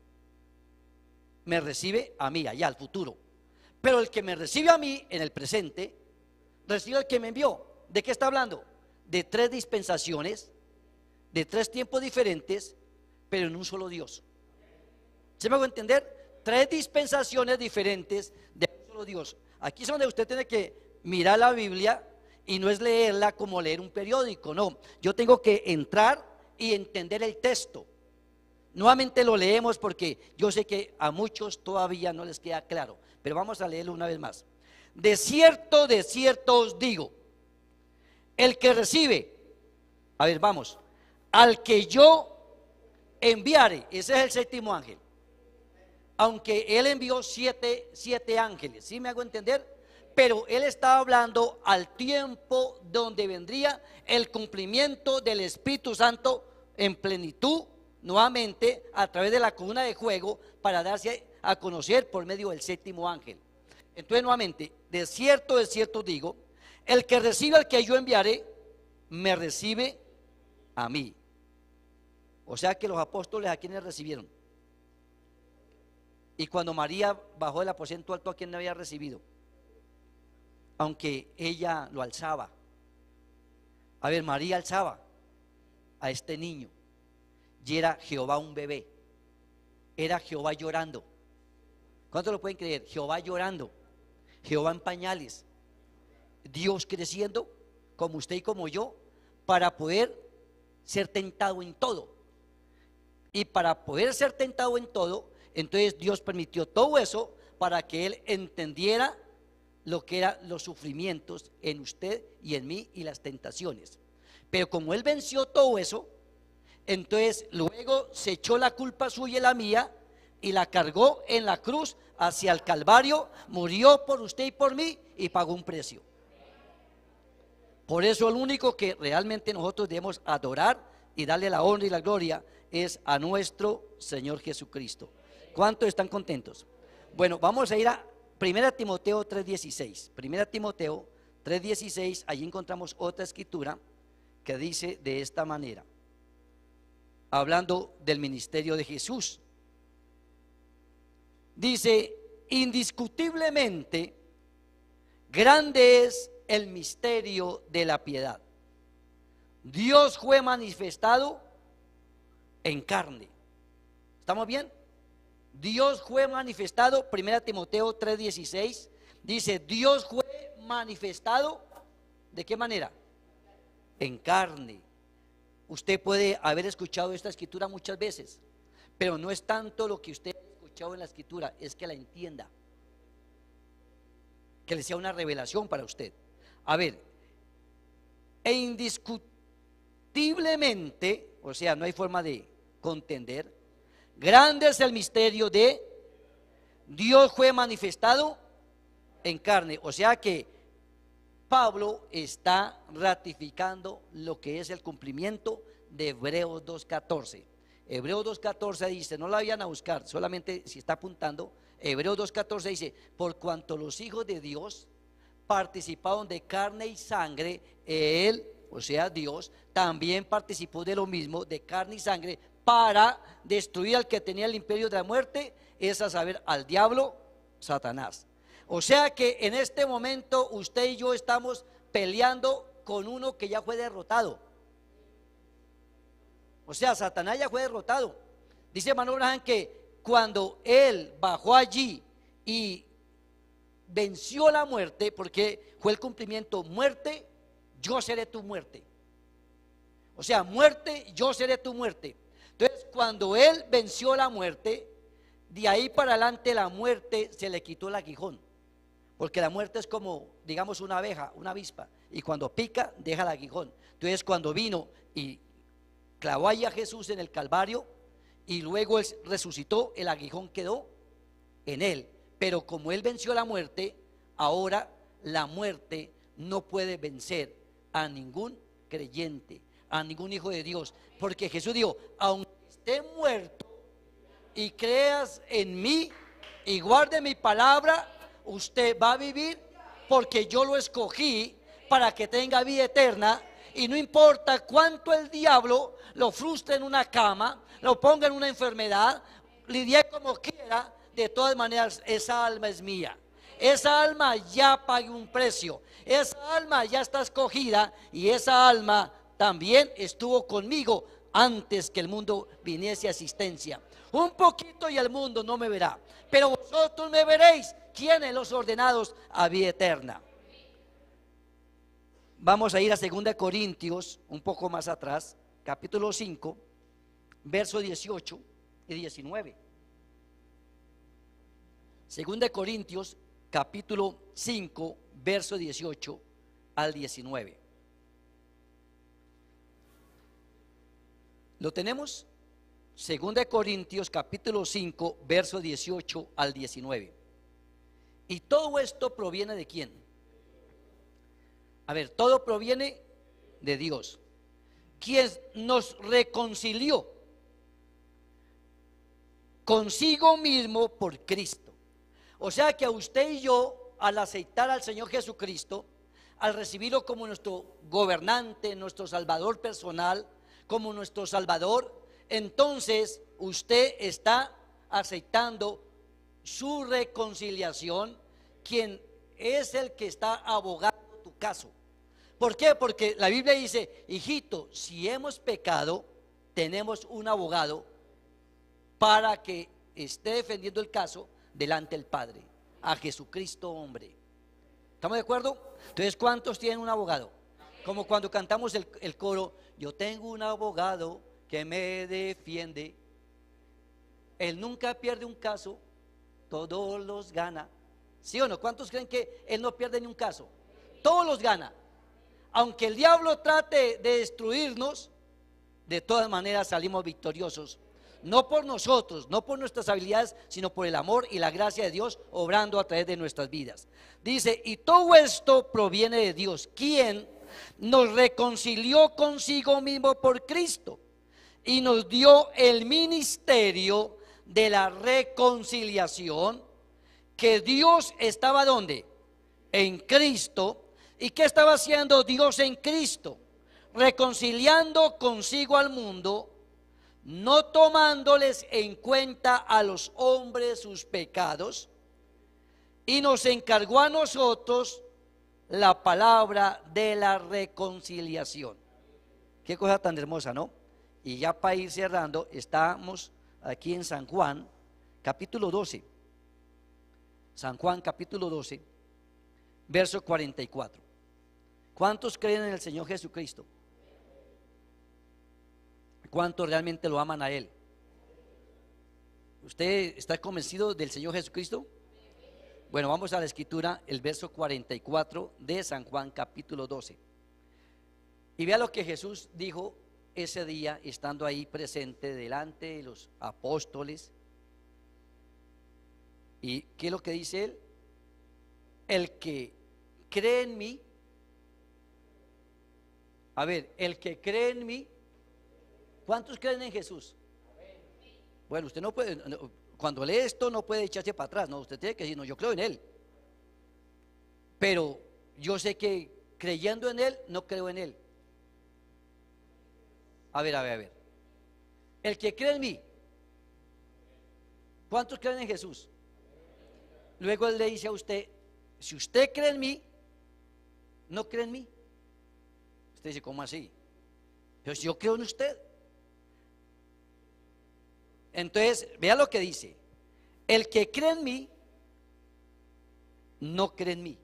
me recibe a mí, allá al futuro. Pero el que me recibe a mí en el presente, recibe al que me envió. ¿De qué está hablando? De tres dispensaciones, de tres tiempos diferentes, pero en un solo Dios. ¿Se me hago entender? Tres dispensaciones diferentes de un solo Dios. Aquí es donde usted tiene que mirar la Biblia y no es leerla como leer un periódico, no. Yo tengo que entrar y entender el texto. Nuevamente lo leemos porque yo sé que a muchos todavía no les queda claro, pero vamos a leerlo una vez más. De cierto os digo, el que recibe, a ver, vamos, al que yo enviare, ese es el séptimo ángel, aunque él envió siete ángeles, ¿sí me hago entender? Pero él estaba hablando al tiempo donde vendría el cumplimiento del Espíritu Santo en plenitud, nuevamente a través de la columna de fuego, para darse a conocer por medio del séptimo ángel. Entonces nuevamente, de cierto digo, el que recibe al que yo enviaré, me recibe a mí. O sea que los apóstoles, ¿a quiénes recibieron? Y cuando María bajó del aposento alto, ¿a quién no había recibido? Aunque ella lo alzaba. A ver, María alzaba a este niño y era Jehová un bebé, era Jehová llorando. ¿Cuántos lo pueden creer? Jehová llorando, Jehová en pañales, Dios creciendo como usted y como yo, para poder ser tentado en todo. Y para poder ser tentado en todo, entonces Dios permitió todo eso para que él entendiera lo que eran los sufrimientos en usted y en mí y las tentaciones. Pero como él venció todo eso, entonces luego se echó la culpa suya y la mía y la cargó en la cruz hacia el Calvario, murió por usted y por mí y pagó un precio. Por eso el único que realmente nosotros debemos adorar y darle la honra y la gloria es a nuestro Señor Jesucristo. ¿Cuántos están contentos? Bueno, vamos a ir a 1 Timoteo 3:16. 1 Timoteo 3:16, allí encontramos otra escritura que dice de esta manera, hablando del ministerio de Jesús. Dice, indiscutiblemente grande es el misterio de la piedad. Dios fue manifestado en carne. ¿Estamos bien? Dios fue manifestado, 1 Timoteo 3:16, dice, Dios fue manifestado, ¿de qué manera? En carne. Usted puede haber escuchado esta escritura muchas veces, pero no es tanto lo que usted ha escuchado en la escritura, es que la entienda, que le sea una revelación para usted. A ver, e indiscutiblemente, o sea, no hay forma de contender, grande es el misterio de Dios fue manifestado en carne. O sea que Pablo está ratificando lo que es el cumplimiento de Hebreos 2:14. Hebreos 2:14 dice, no la vayan a buscar, solamente si está apuntando, Hebreos 2:14 dice, por cuanto los hijos de Dios participaron de carne y sangre, él, o sea Dios, también participó de lo mismo, de carne y sangre, para destruir al que tenía el imperio de la muerte, es a saber, al diablo, Satanás. O sea que en este momento usted y yo estamos peleando con uno que ya fue derrotado. O sea, Satanás ya fue derrotado. Dice Manuel Abraham que cuando él bajó allí y venció la muerte, porque fue el cumplimiento, muerte, yo seré tu muerte. O sea, muerte, yo seré tu muerte. Entonces, cuando él venció la muerte, de ahí para adelante la muerte se le quitó el aguijón. Porque la muerte es como, digamos, una abeja, una avispa, y cuando pica, deja el aguijón. Entonces, cuando vino y clavó ahí a Jesús en el Calvario, y luego él resucitó, el aguijón quedó en él. Pero como él venció la muerte, ahora la muerte no puede vencer a ningún creyente, a ningún hijo de Dios, porque Jesús dijo, aunque esté muerto y creas en mí y guarde mi palabra, usted va a vivir porque yo lo escogí para que tenga vida eterna. Y no importa cuánto el diablo lo frustre en una cama, lo ponga en una enfermedad, lidie como quiera, de todas maneras esa alma es mía. Esa alma ya pague un precio, esa alma ya está escogida y esa alma también estuvo conmigo antes que el mundo viniese a existencia. Un poquito y el mundo no me verá, pero vosotros me veréis. ¿Quiénes? Los ordenados a vida eterna. Vamos a ir a 2 Corintios, un poco más atrás, capítulo 5, versos 18 y 19. 2 Corintios, capítulo 5, verso 18 al 19. ¿Lo tenemos? 2 Corintios, capítulo 5, verso 18 al 19. Y todo esto proviene de ¿quién? A ver, todo proviene de Dios, quien nos reconcilió consigo mismo por Cristo. O sea que a usted y yo, al aceptar al Señor Jesucristo, al recibirlo como nuestro gobernante, nuestro salvador personal, como nuestro salvador, entonces usted está aceptando su reconciliación, quien es el que está abogando tu caso. ¿Por qué? Porque la Biblia dice: hijito, si hemos pecado, tenemos un abogado para que esté defendiendo el caso delante del Padre, a Jesucristo hombre. ¿Estamos de acuerdo? Entonces, ¿cuántos tienen un abogado? Como cuando cantamos el coro: yo tengo un abogado que me defiende. Él nunca pierde un caso, todos los gana. ¿Sí o no? ¿Cuántos creen que él no pierde ni un caso? Todos los gana. Aunque el diablo trate de destruirnos, de todas maneras salimos victoriosos. No por nosotros, no por nuestras habilidades, sino por el amor y la gracia de Dios obrando a través de nuestras vidas. Dice: y todo esto proviene de Dios, quien nos reconcilió consigo mismo por Cristo y nos dio el ministerio de la reconciliación. Que Dios estaba ¿dónde? En Cristo. ¿Y qué estaba haciendo Dios en Cristo? Reconciliando consigo al mundo, no tomándoles en cuenta a los hombres sus pecados, y nos encargó a nosotros la palabra de la reconciliación. Qué cosa tan hermosa, ¿no? Y ya para ir cerrando, estamos aquí en San Juan, capítulo 12. San Juan, capítulo 12, verso 44. ¿Cuántos creen en el Señor Jesucristo? ¿Cuántos realmente lo aman a Él? ¿Usted está convencido del Señor Jesucristo? Bueno, vamos a la escritura, el verso 44 de San Juan capítulo 12. Y vea lo que Jesús dijo ese día, estando ahí presente delante de los apóstoles. ¿Y qué es lo que dice Él? El que cree en mí. A ver, el que cree en mí. ¿Cuántos creen en Jesús? Bueno, usted no puede, cuando lee esto no puede echarse para atrás, no, usted tiene que decir: no, yo creo en Él. Pero yo sé que creyendo en Él, no creo en Él. A ver. El que cree en mí. ¿Cuántos creen en Jesús? Luego Él le dice a usted: si usted cree en mí, ¿no cree en mí? Usted dice: ¿cómo así? Pero si yo creo en usted. Entonces, vea lo que dice: el que cree en mí, no cree en mí,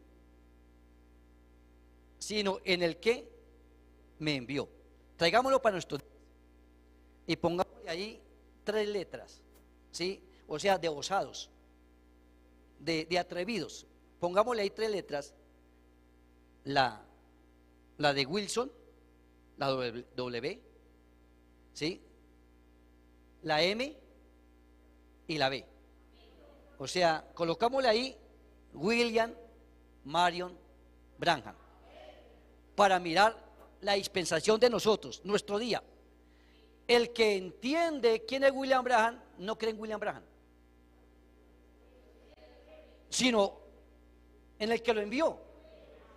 sino en el que me envió. Traigámoslo para nuestro y pongámosle ahí 3 letras, ¿sí? O sea, de osados, de atrevidos. Pongámosle ahí 3 letras: la de Wilson, la W, ¿sí? La M y la B. O sea, colocámosle ahí William Marion Branham, para mirar la dispensación de nosotros, nuestro día. El que entiende quién es William Branham, no cree en William Branham, sino en el que lo envió.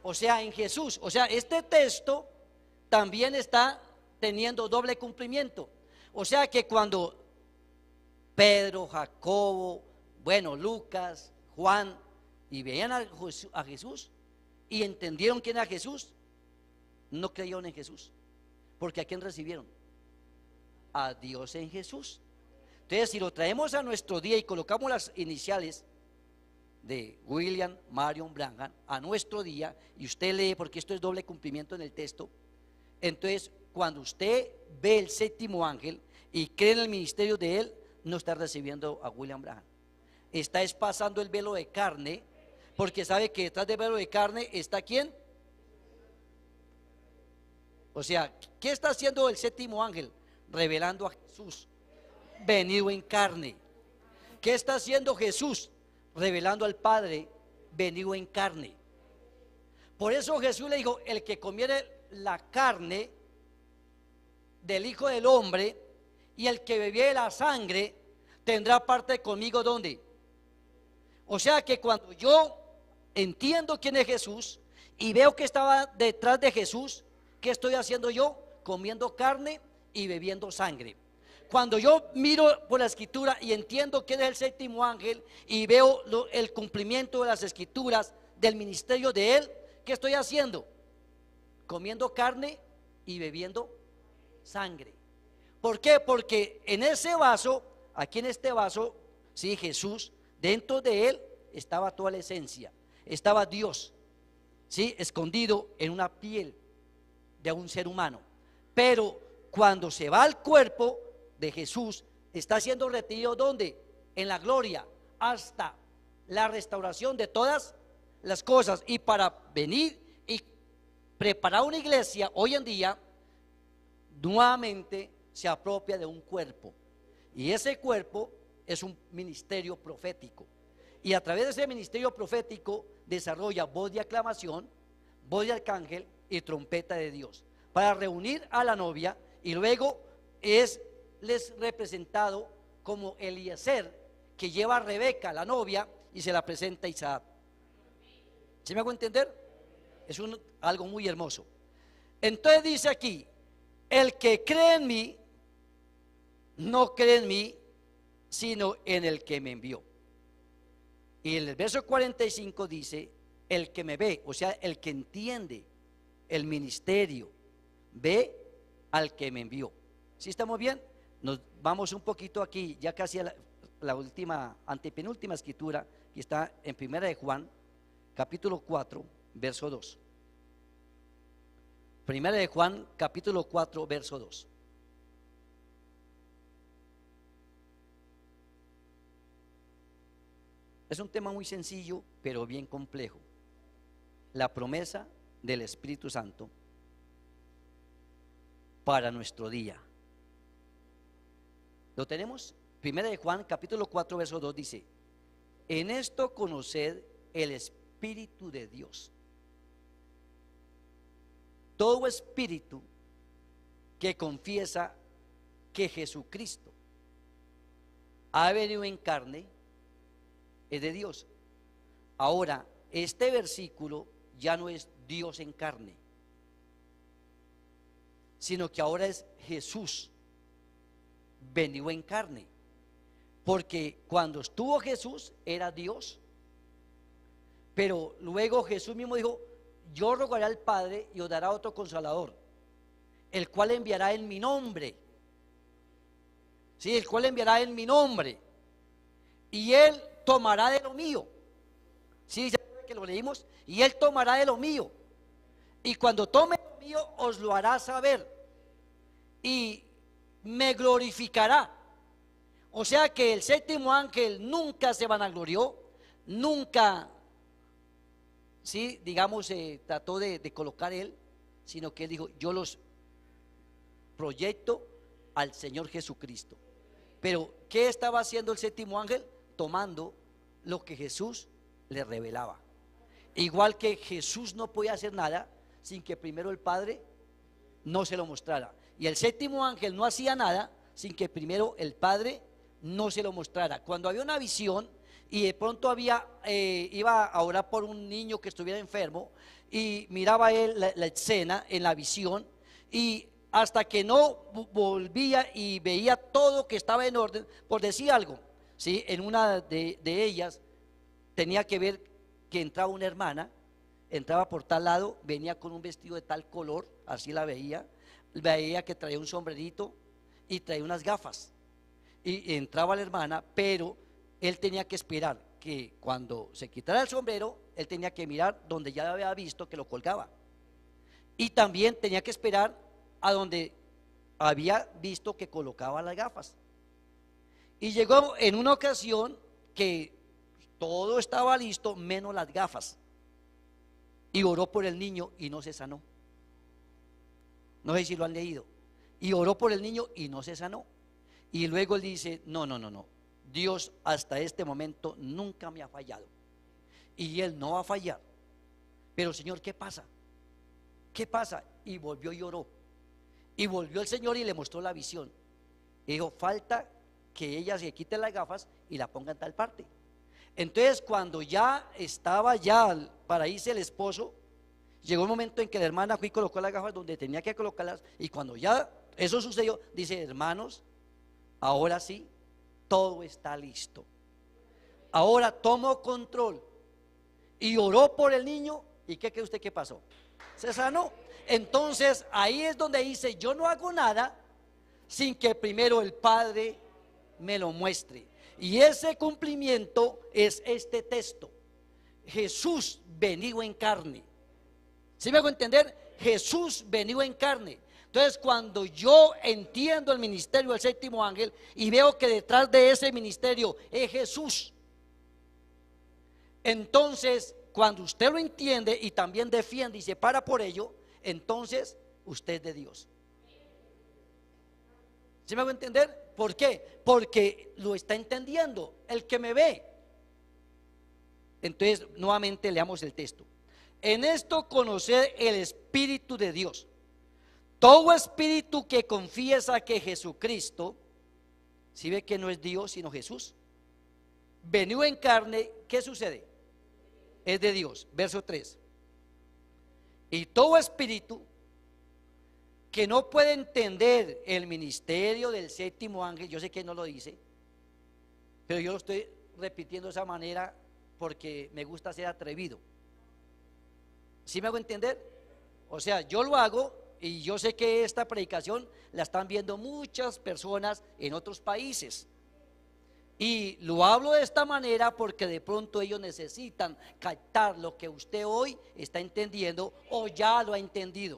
o sea, en Jesús. O sea, este texto también está teniendo doble cumplimiento. O sea que cuando Pedro, Jacobo, bueno, Lucas, Juan, y veían a Jesús y entendieron quién era Jesús, no creyeron en Jesús. Porque ¿a quién recibieron? A Dios en Jesús. Entonces, si lo traemos a nuestro día y colocamos las iniciales de William Marion Branham a nuestro día, y usted lee, porque esto es doble cumplimiento en el texto, entonces cuando usted ve el séptimo ángel y cree en el ministerio de él, no está recibiendo a William Branham, está pasando el velo de carne, porque sabe que detrás del velo de carne está ¿quién? O sea, ¿qué está haciendo el séptimo ángel? Revelando a Jesús venido en carne. ¿Qué está haciendo Jesús? Revelando al Padre venido en carne. Por eso Jesús le dijo: el que comiere la carne del Hijo del Hombre y el que bebiere la sangre tendrá parte conmigo. ¿Dónde? O sea que cuando yo entiendo quién es Jesús y veo que estaba detrás de Jesús, ¿qué estoy haciendo yo? Comiendo carne y bebiendo sangre. Cuando yo miro por la escritura y entiendo quién es el séptimo ángel y veo el cumplimiento de las escrituras del ministerio de él, ¿qué estoy haciendo? Comiendo carne y bebiendo sangre. ¿Por qué? Porque en ese vaso, aquí en este vaso, sí, Jesús, dentro de él estaba toda la esencia, estaba Dios, sí, escondido en una piel de un ser humano. Pero cuando se va al cuerpo de Jesús, está siendo retirado ¿dónde? En la gloria, hasta la restauración de todas las cosas. Y para venir y preparar una iglesia hoy en día, nuevamente se apropia de un cuerpo, y ese cuerpo es un ministerio profético, y a través de ese ministerio profético desarrolla voz de aclamación, voz de arcángel y trompeta de Dios, para reunir a la novia, y luego les representado como Eliezer, que lleva a Rebeca, la novia, y se la presenta a Isaac. ¿Sí me hago entender? Es algo muy hermoso. Entonces dice aquí: el que cree en mí, no cree en mí, sino en el que me envió. Y en el verso 45 dice: el que me ve, o sea, el que entiende el ministerio, ve al que me envió. ¿Sí estamos bien? Nos vamos un poquito aquí, ya casi a la última, antepenúltima escritura, que está en Primera de Juan, capítulo 4, verso 2. Primera de Juan, capítulo 4, verso 2. Es un tema muy sencillo, pero bien complejo. La promesa del Espíritu Santo para nuestro día. ¿Lo tenemos? Primera de Juan, capítulo 4, verso 2 dice: en esto conoced el Espíritu de Dios. Todo espíritu que confiesa que Jesucristo ha venido en carne es de Dios. Ahora, este versículo ya no es Dios en carne, sino que ahora es Jesús venido en carne. Porque cuando estuvo Jesús era Dios, pero luego Jesús mismo dijo: yo rogaré al Padre y os dará otro Consolador, el cual enviará en mi nombre. Sí, el cual enviará en mi nombre, y él tomará de lo mío. Sí, ya que lo leímos. Y él tomará de lo mío, y cuando tome lo mío os lo hará saber, y me glorificará. O sea que el séptimo ángel nunca se vanaglorió, nunca, sí, digamos, trató de colocar él, sino que él dijo: yo los proyecto al Señor Jesucristo. Pero ¿qué estaba haciendo el séptimo ángel? Tomando lo que Jesús le revelaba. Igual que Jesús no podía hacer nada sin que primero el Padre no se lo mostrara, y el séptimo ángel no hacía nada sin que primero el Padre no se lo mostrara. Cuando había una visión y de pronto iba a orar por un niño que estuviera enfermo y miraba él la escena en la visión, y hasta que no volvía y veía todo que estaba en orden, por decir algo, ¿sí? En una de ellas tenía que ver que entraba una hermana, entraba por tal lado, venía con un vestido de tal color, así la veía que traía un sombrerito y traía unas gafas, y entraba la hermana, pero él tenía que esperar que cuando se quitara el sombrero, él tenía que mirar donde ya había visto que lo colgaba, y también tenía que esperar a donde había visto que colocaba las gafas. Y llegó en una ocasión que todo estaba listo menos las gafas, y oró por el niño y no se sanó. No sé si lo han leído. Y oró por el niño y no se sanó. Y luego él dice: no, Dios hasta este momento nunca me ha fallado, y él no va a fallar. Pero Señor, ¿qué pasa? ¿Qué pasa? Y volvió y oró, y volvió el Señor y le mostró la visión, y dijo: falta que ella se quite las gafas y la ponga en tal parte. Entonces, cuando ya estaba para irse el esposo, llegó un momento en que la hermana fue y colocó las gafas donde tenía que colocarlas, y cuando ya eso sucedió, dice: hermanos, ahora sí, todo está listo, ahora tomo control. Y oró por el niño, ¿y qué cree usted que pasó? Se sanó. Entonces ahí es donde dice: yo no hago nada sin que primero el Padre me lo muestre. Y ese cumplimiento es este texto: Jesús venido en carne. ¿Sí me hago entender? Jesús venido en carne. Entonces, cuando yo entiendo el ministerio del séptimo ángel y veo que detrás de ese ministerio es Jesús, entonces cuando usted lo entiende y también defiende y se para por ello, entonces usted es de Dios. ¿Sí me hago entender? ¿Por qué? Porque lo está entendiendo el que me ve. Entonces, nuevamente leamos el texto. En esto conocer el Espíritu de Dios. Todo espíritu que confiesa que Jesucristo, si ve que no es Dios sino Jesús, venido en carne, ¿qué sucede? Es de Dios. Verso 3. Y todo espíritu que no puede entender el ministerio del séptimo ángel, yo sé que no lo dice, pero yo lo estoy repitiendo de esa manera porque me gusta ser atrevido. ¿Sí me hago entender? O sea, yo lo hago, y yo sé que esta predicación la están viendo muchas personas en otros países, y lo hablo de esta manera porque de pronto ellos necesitan captar lo que usted hoy está entendiendo o ya lo ha entendido.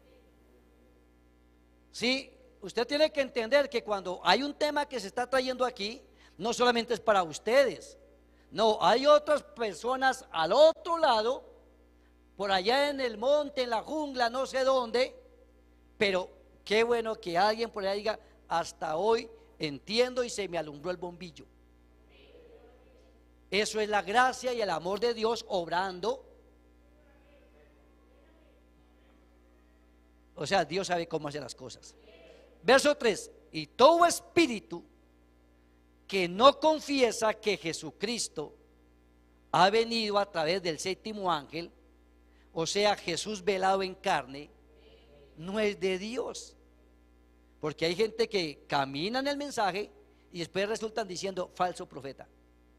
Sí, usted tiene que entender que cuando hay un tema que se está trayendo aquí, no solamente es para ustedes, no, hay otras personas al otro lado, por allá en el monte, en la jungla, no sé dónde, pero qué bueno que alguien por allá diga: hasta hoy entiendo y se me alumbró el bombillo. Eso es la gracia y el amor de Dios obrando. O sea, Dios sabe cómo hacer las cosas. Verso 3. Y todo espíritu que no confiesa que Jesucristo ha venido a través del séptimo ángel, o sea, Jesús velado en carne, no es de Dios. Porque hay gente que camina en el mensaje y después resultan diciendo: falso profeta,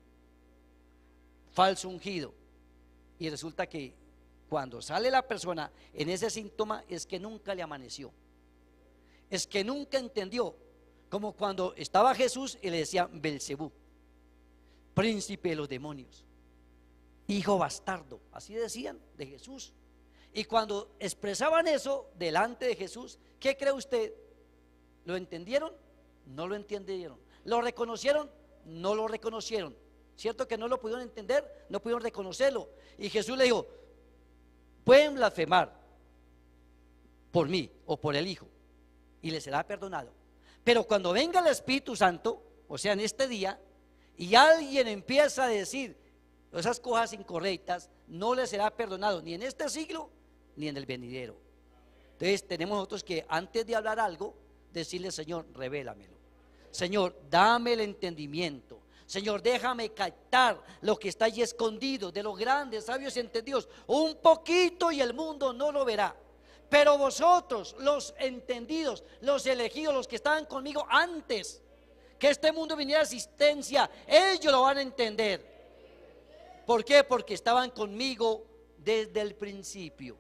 falso ungido. Y resulta que cuando sale la persona en ese síntoma es que nunca le amaneció, es que nunca entendió. Como cuando estaba Jesús y le decían: Belcebú, príncipe de los demonios, hijo bastardo, así decían de Jesús. Y cuando expresaban eso delante de Jesús, ¿qué cree usted? ¿Lo entendieron? No lo entendieron. ¿Lo reconocieron? No lo reconocieron. ¿Cierto que no lo pudieron entender? No pudieron reconocerlo. Y Jesús le dijo: pueden blasfemar por mí o por el Hijo, y les será perdonado. Pero cuando venga el Espíritu Santo, o sea, en este día, y alguien empieza a decir esas cosas incorrectas, no les será perdonado ni en este siglo ni en el venidero. Entonces tenemos nosotros que, antes de hablar algo, decirle: Señor, revélamelo. Señor, dame el entendimiento. Señor, déjame captar lo que está allí escondido de los grandes, sabios y entendidos, un poquito, y el mundo no lo verá. Pero vosotros, los entendidos, los elegidos, los que estaban conmigo antes que este mundo viniera a existencia, ellos lo van a entender. ¿Por qué? Porque estaban conmigo desde el principio.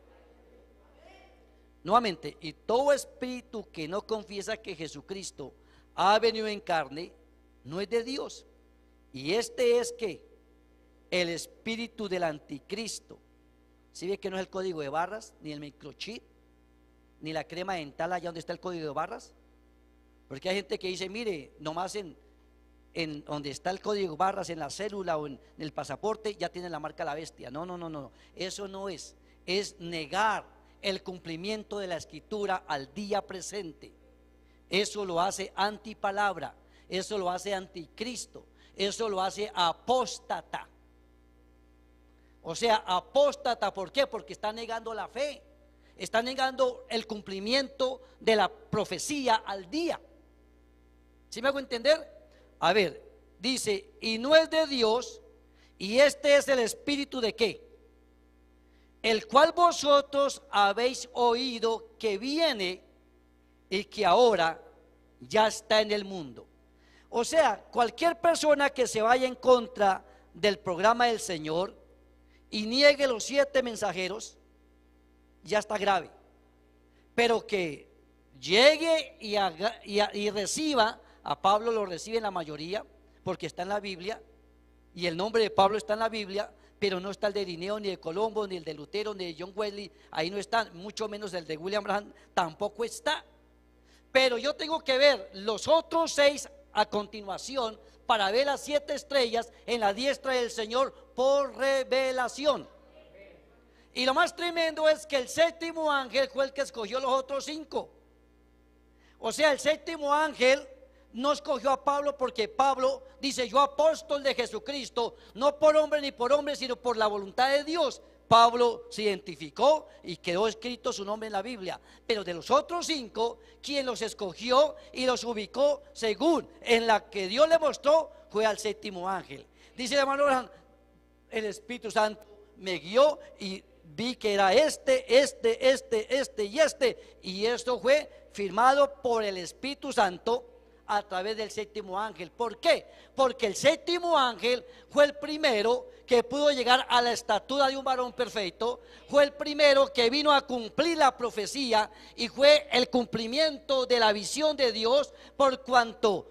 Nuevamente, y todo espíritu que no confiesa que Jesucristo ha venido en carne, no es de Dios. Y este es que el espíritu del anticristo. ¿Sí ve que no es el código de barras, ni el microchip, ni la crema dental allá donde está el código de barras? Porque hay gente que dice, mire, nomás en donde está el código de barras, en la cédula o en el pasaporte, ya tiene la marca la bestia. No, eso no es negar el cumplimiento de la escritura al día presente. Eso lo hace antipalabra, eso lo hace anticristo, eso lo hace apóstata. O sea, apóstata, ¿por qué? Porque está negando la fe, está negando el cumplimiento de la profecía al día. ¿Sí me hago entender? A ver, dice, y no es de Dios, y este es el espíritu de ¿qué? El cual vosotros habéis oído que viene y que ahora ya está en el mundo. O sea, cualquier persona que se vaya en contra del programa del Señor y niegue los 7 mensajeros, ya está grave. Pero que llegue y reciba, a Pablo lo reciben la mayoría, porque está en la Biblia, y el nombre de Pablo está en la Biblia, pero no está el de Irineo, ni de Colombo, ni el de Lutero, ni de John Wesley, ahí no está, mucho menos el de William Branham, tampoco está. Pero yo tengo que ver los otros 6 a continuación, para ver las 7 estrellas en la diestra del Señor por revelación. Y lo más tremendo es que el 7º ángel fue el que escogió los otros 5. O sea, el 7º ángel no escogió a Pablo porque Pablo dice, yo apóstol de Jesucristo, no por hombre ni por hombre, sino por la voluntad de Dios. Pablo se identificó y quedó escrito su nombre en la Biblia. Pero de los otros 5, quien los escogió y los ubicó según en la que Dios le mostró, fue al 7º ángel. Dice el hermano Abraham, el Espíritu Santo me guió y vi que era este y este, y esto fue firmado por el Espíritu Santo a través del 7º ángel. ¿Por qué? Porque el 7º ángel fue el primero que pudo llegar a la estatura de un varón perfecto, fue el primero que vino a cumplir la profecía y fue el cumplimiento de la visión de Dios, por cuanto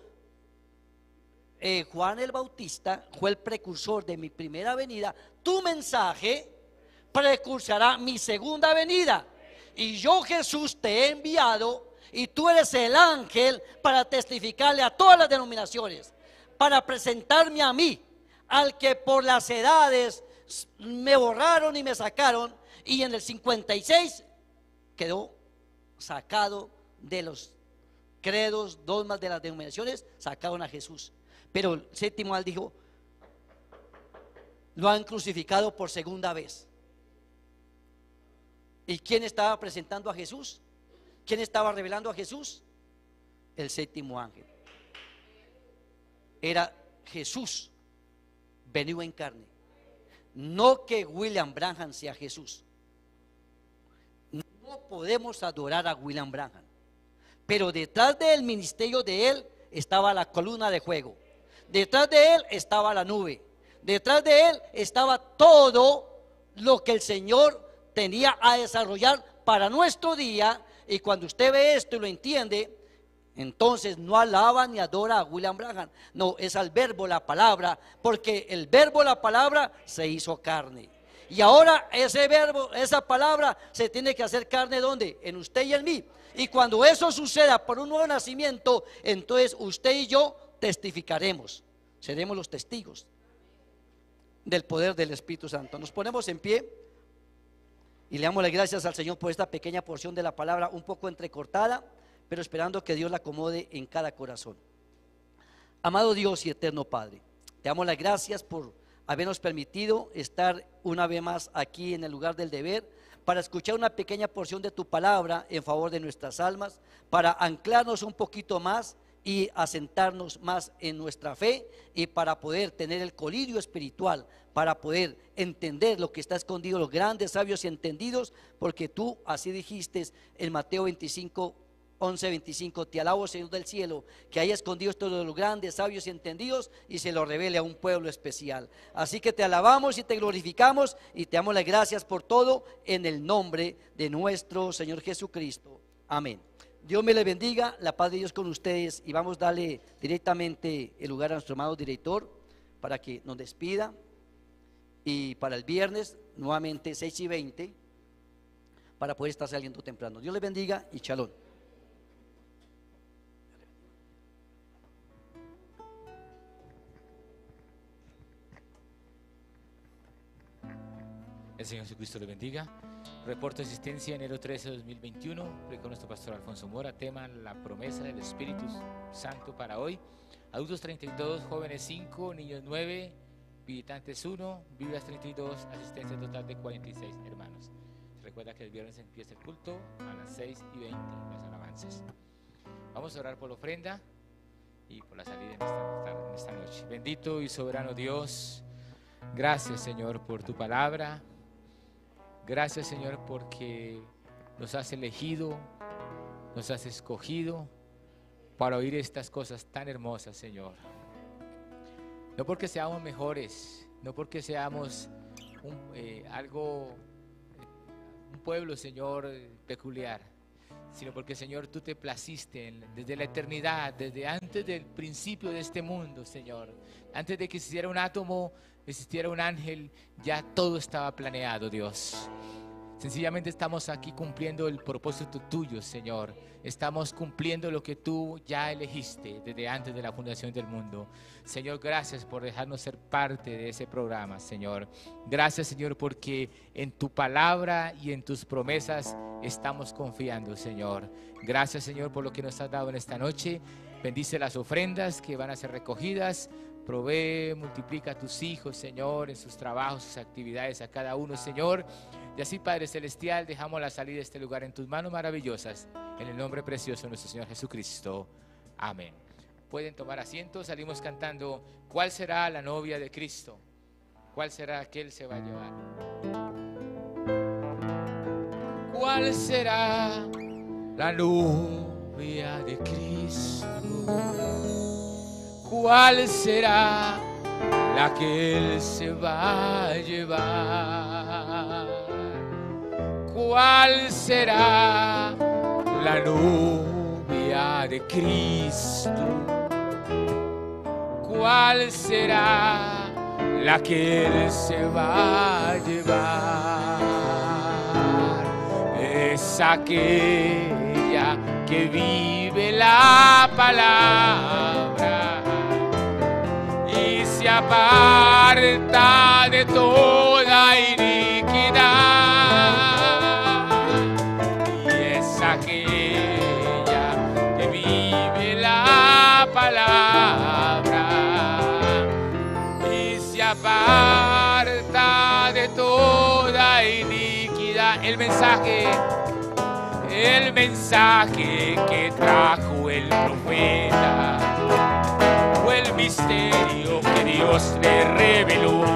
Juan el Bautista fue el precursor de mi primera venida. Tu mensaje precursará mi segunda venida, y yo, Jesús, te he enviado, y tú eres el ángel para testificarle a todas las denominaciones, para presentarme a mí, al que por las edades me borraron y me sacaron, y en el 56 quedó sacado de los credos, dogmas de las denominaciones, sacaron a Jesús. Pero el 7º ángel dijo, lo han crucificado por segunda vez. ¿Y quién estaba presentando a Jesús? ¿Quién estaba revelando a Jesús? El 7º ángel. Era Jesús venido en carne. No que William Branham sea Jesús. No podemos adorar a William Branham, pero detrás del ministerio de él estaba la columna de fuego, detrás de él estaba la nube, detrás de él estaba todo lo que el Señor tenía a desarrollar para nuestro día. Y cuando usted ve esto y lo entiende, entonces no alaba ni adora a William Branham, no, es al verbo, la palabra, porque el verbo, la palabra se hizo carne. Y ahora ese verbo, esa palabra se tiene que hacer carne, ¿dónde? En usted y en mí. Y cuando eso suceda por un nuevo nacimiento, entonces usted y yo testificaremos, seremos los testigos del poder del Espíritu Santo. Nos ponemos en pie y le damos las gracias al Señor por esta pequeña porción de la palabra, un poco entrecortada, pero esperando que Dios la acomode en cada corazón. Amado Dios y eterno Padre, te damos las gracias por habernos permitido estar una vez más aquí en el lugar del deber, para escuchar una pequeña porción de tu palabra en favor de nuestras almas, para anclarnos un poquito más y asentarnos más en nuestra fe, y para poder tener el colirio espiritual, para poder entender lo que está escondido, los grandes sabios y entendidos, porque tú así dijiste en Mateo 25, 11, 25, te alabo, Señor del cielo, que haya escondido esto de los grandes sabios y entendidos y se lo revele a un pueblo especial. Así que te alabamos y te glorificamos y te damos las gracias por todo en el nombre de nuestro Señor Jesucristo. Amén. Dios me le bendiga, la paz de Dios con ustedes, y vamos a darle directamente el lugar a nuestro amado director para que nos despida. Y para el viernes nuevamente 6:20 para poder estar saliendo temprano. Dios les bendiga y shalom. El Señor Jesucristo le bendiga. Reporte de asistencia enero 13 de 2021. Con nuestro pastor Alfonso Mora. Tema: la promesa del Espíritu Santo para hoy. Adultos 32, jóvenes 5, niños 9, visitantes 1, vidas 32, asistencia total de 46 hermanos. Recuerda que el viernes empieza el culto a las 6:20, las alabanzas. Vamos a orar por la ofrenda y por la salida en esta noche. Bendito y soberano Dios, gracias, Señor, por tu palabra. Gracias, Señor, porque nos has elegido, nos has escogido para oír estas cosas tan hermosas, Señor. No porque seamos mejores, no porque seamos un pueblo, Señor, peculiar, sino porque, Señor, tú te placiste desde la eternidad, desde antes del principio de este mundo, Señor. Antes de que existiera un átomo, existiera un ángel, ya todo estaba planeado, Dios. Sencillamente estamos aquí cumpliendo el propósito tuyo, Señor. Estamos cumpliendo lo que tú ya elegiste desde antes de la fundación del mundo. Señor, gracias por dejarnos ser parte de ese programa, Señor. Gracias, Señor, porque en tu palabra y en tus promesas estamos confiando, Señor. Gracias, Señor, por lo que nos has dado en esta noche. Bendice las ofrendas que van a ser recogidas. Provee, multiplica a tus hijos, Señor, en sus trabajos, sus actividades, a cada uno, Señor. Y así, Padre Celestial, dejamos la salida de este lugar en tus manos maravillosas, en el nombre precioso de nuestro Señor Jesucristo. Amén. Pueden tomar asiento. Salimos cantando: ¿cuál será la novia de Cristo? ¿Cuál será que Él se va a llevar? ¿Cuál será la novia de Cristo? ¿Cuál será la que Él se va a llevar? ¿Cuál será la novia de Cristo? ¿Cuál será la que Él se va a llevar? Es aquella que vive la palabra y se aparta de toda iniquidad. Y es aquella que vive la palabra y se aparta de toda iniquidad. El mensaje que trajo el profeta fue el misterio que Dios le reveló.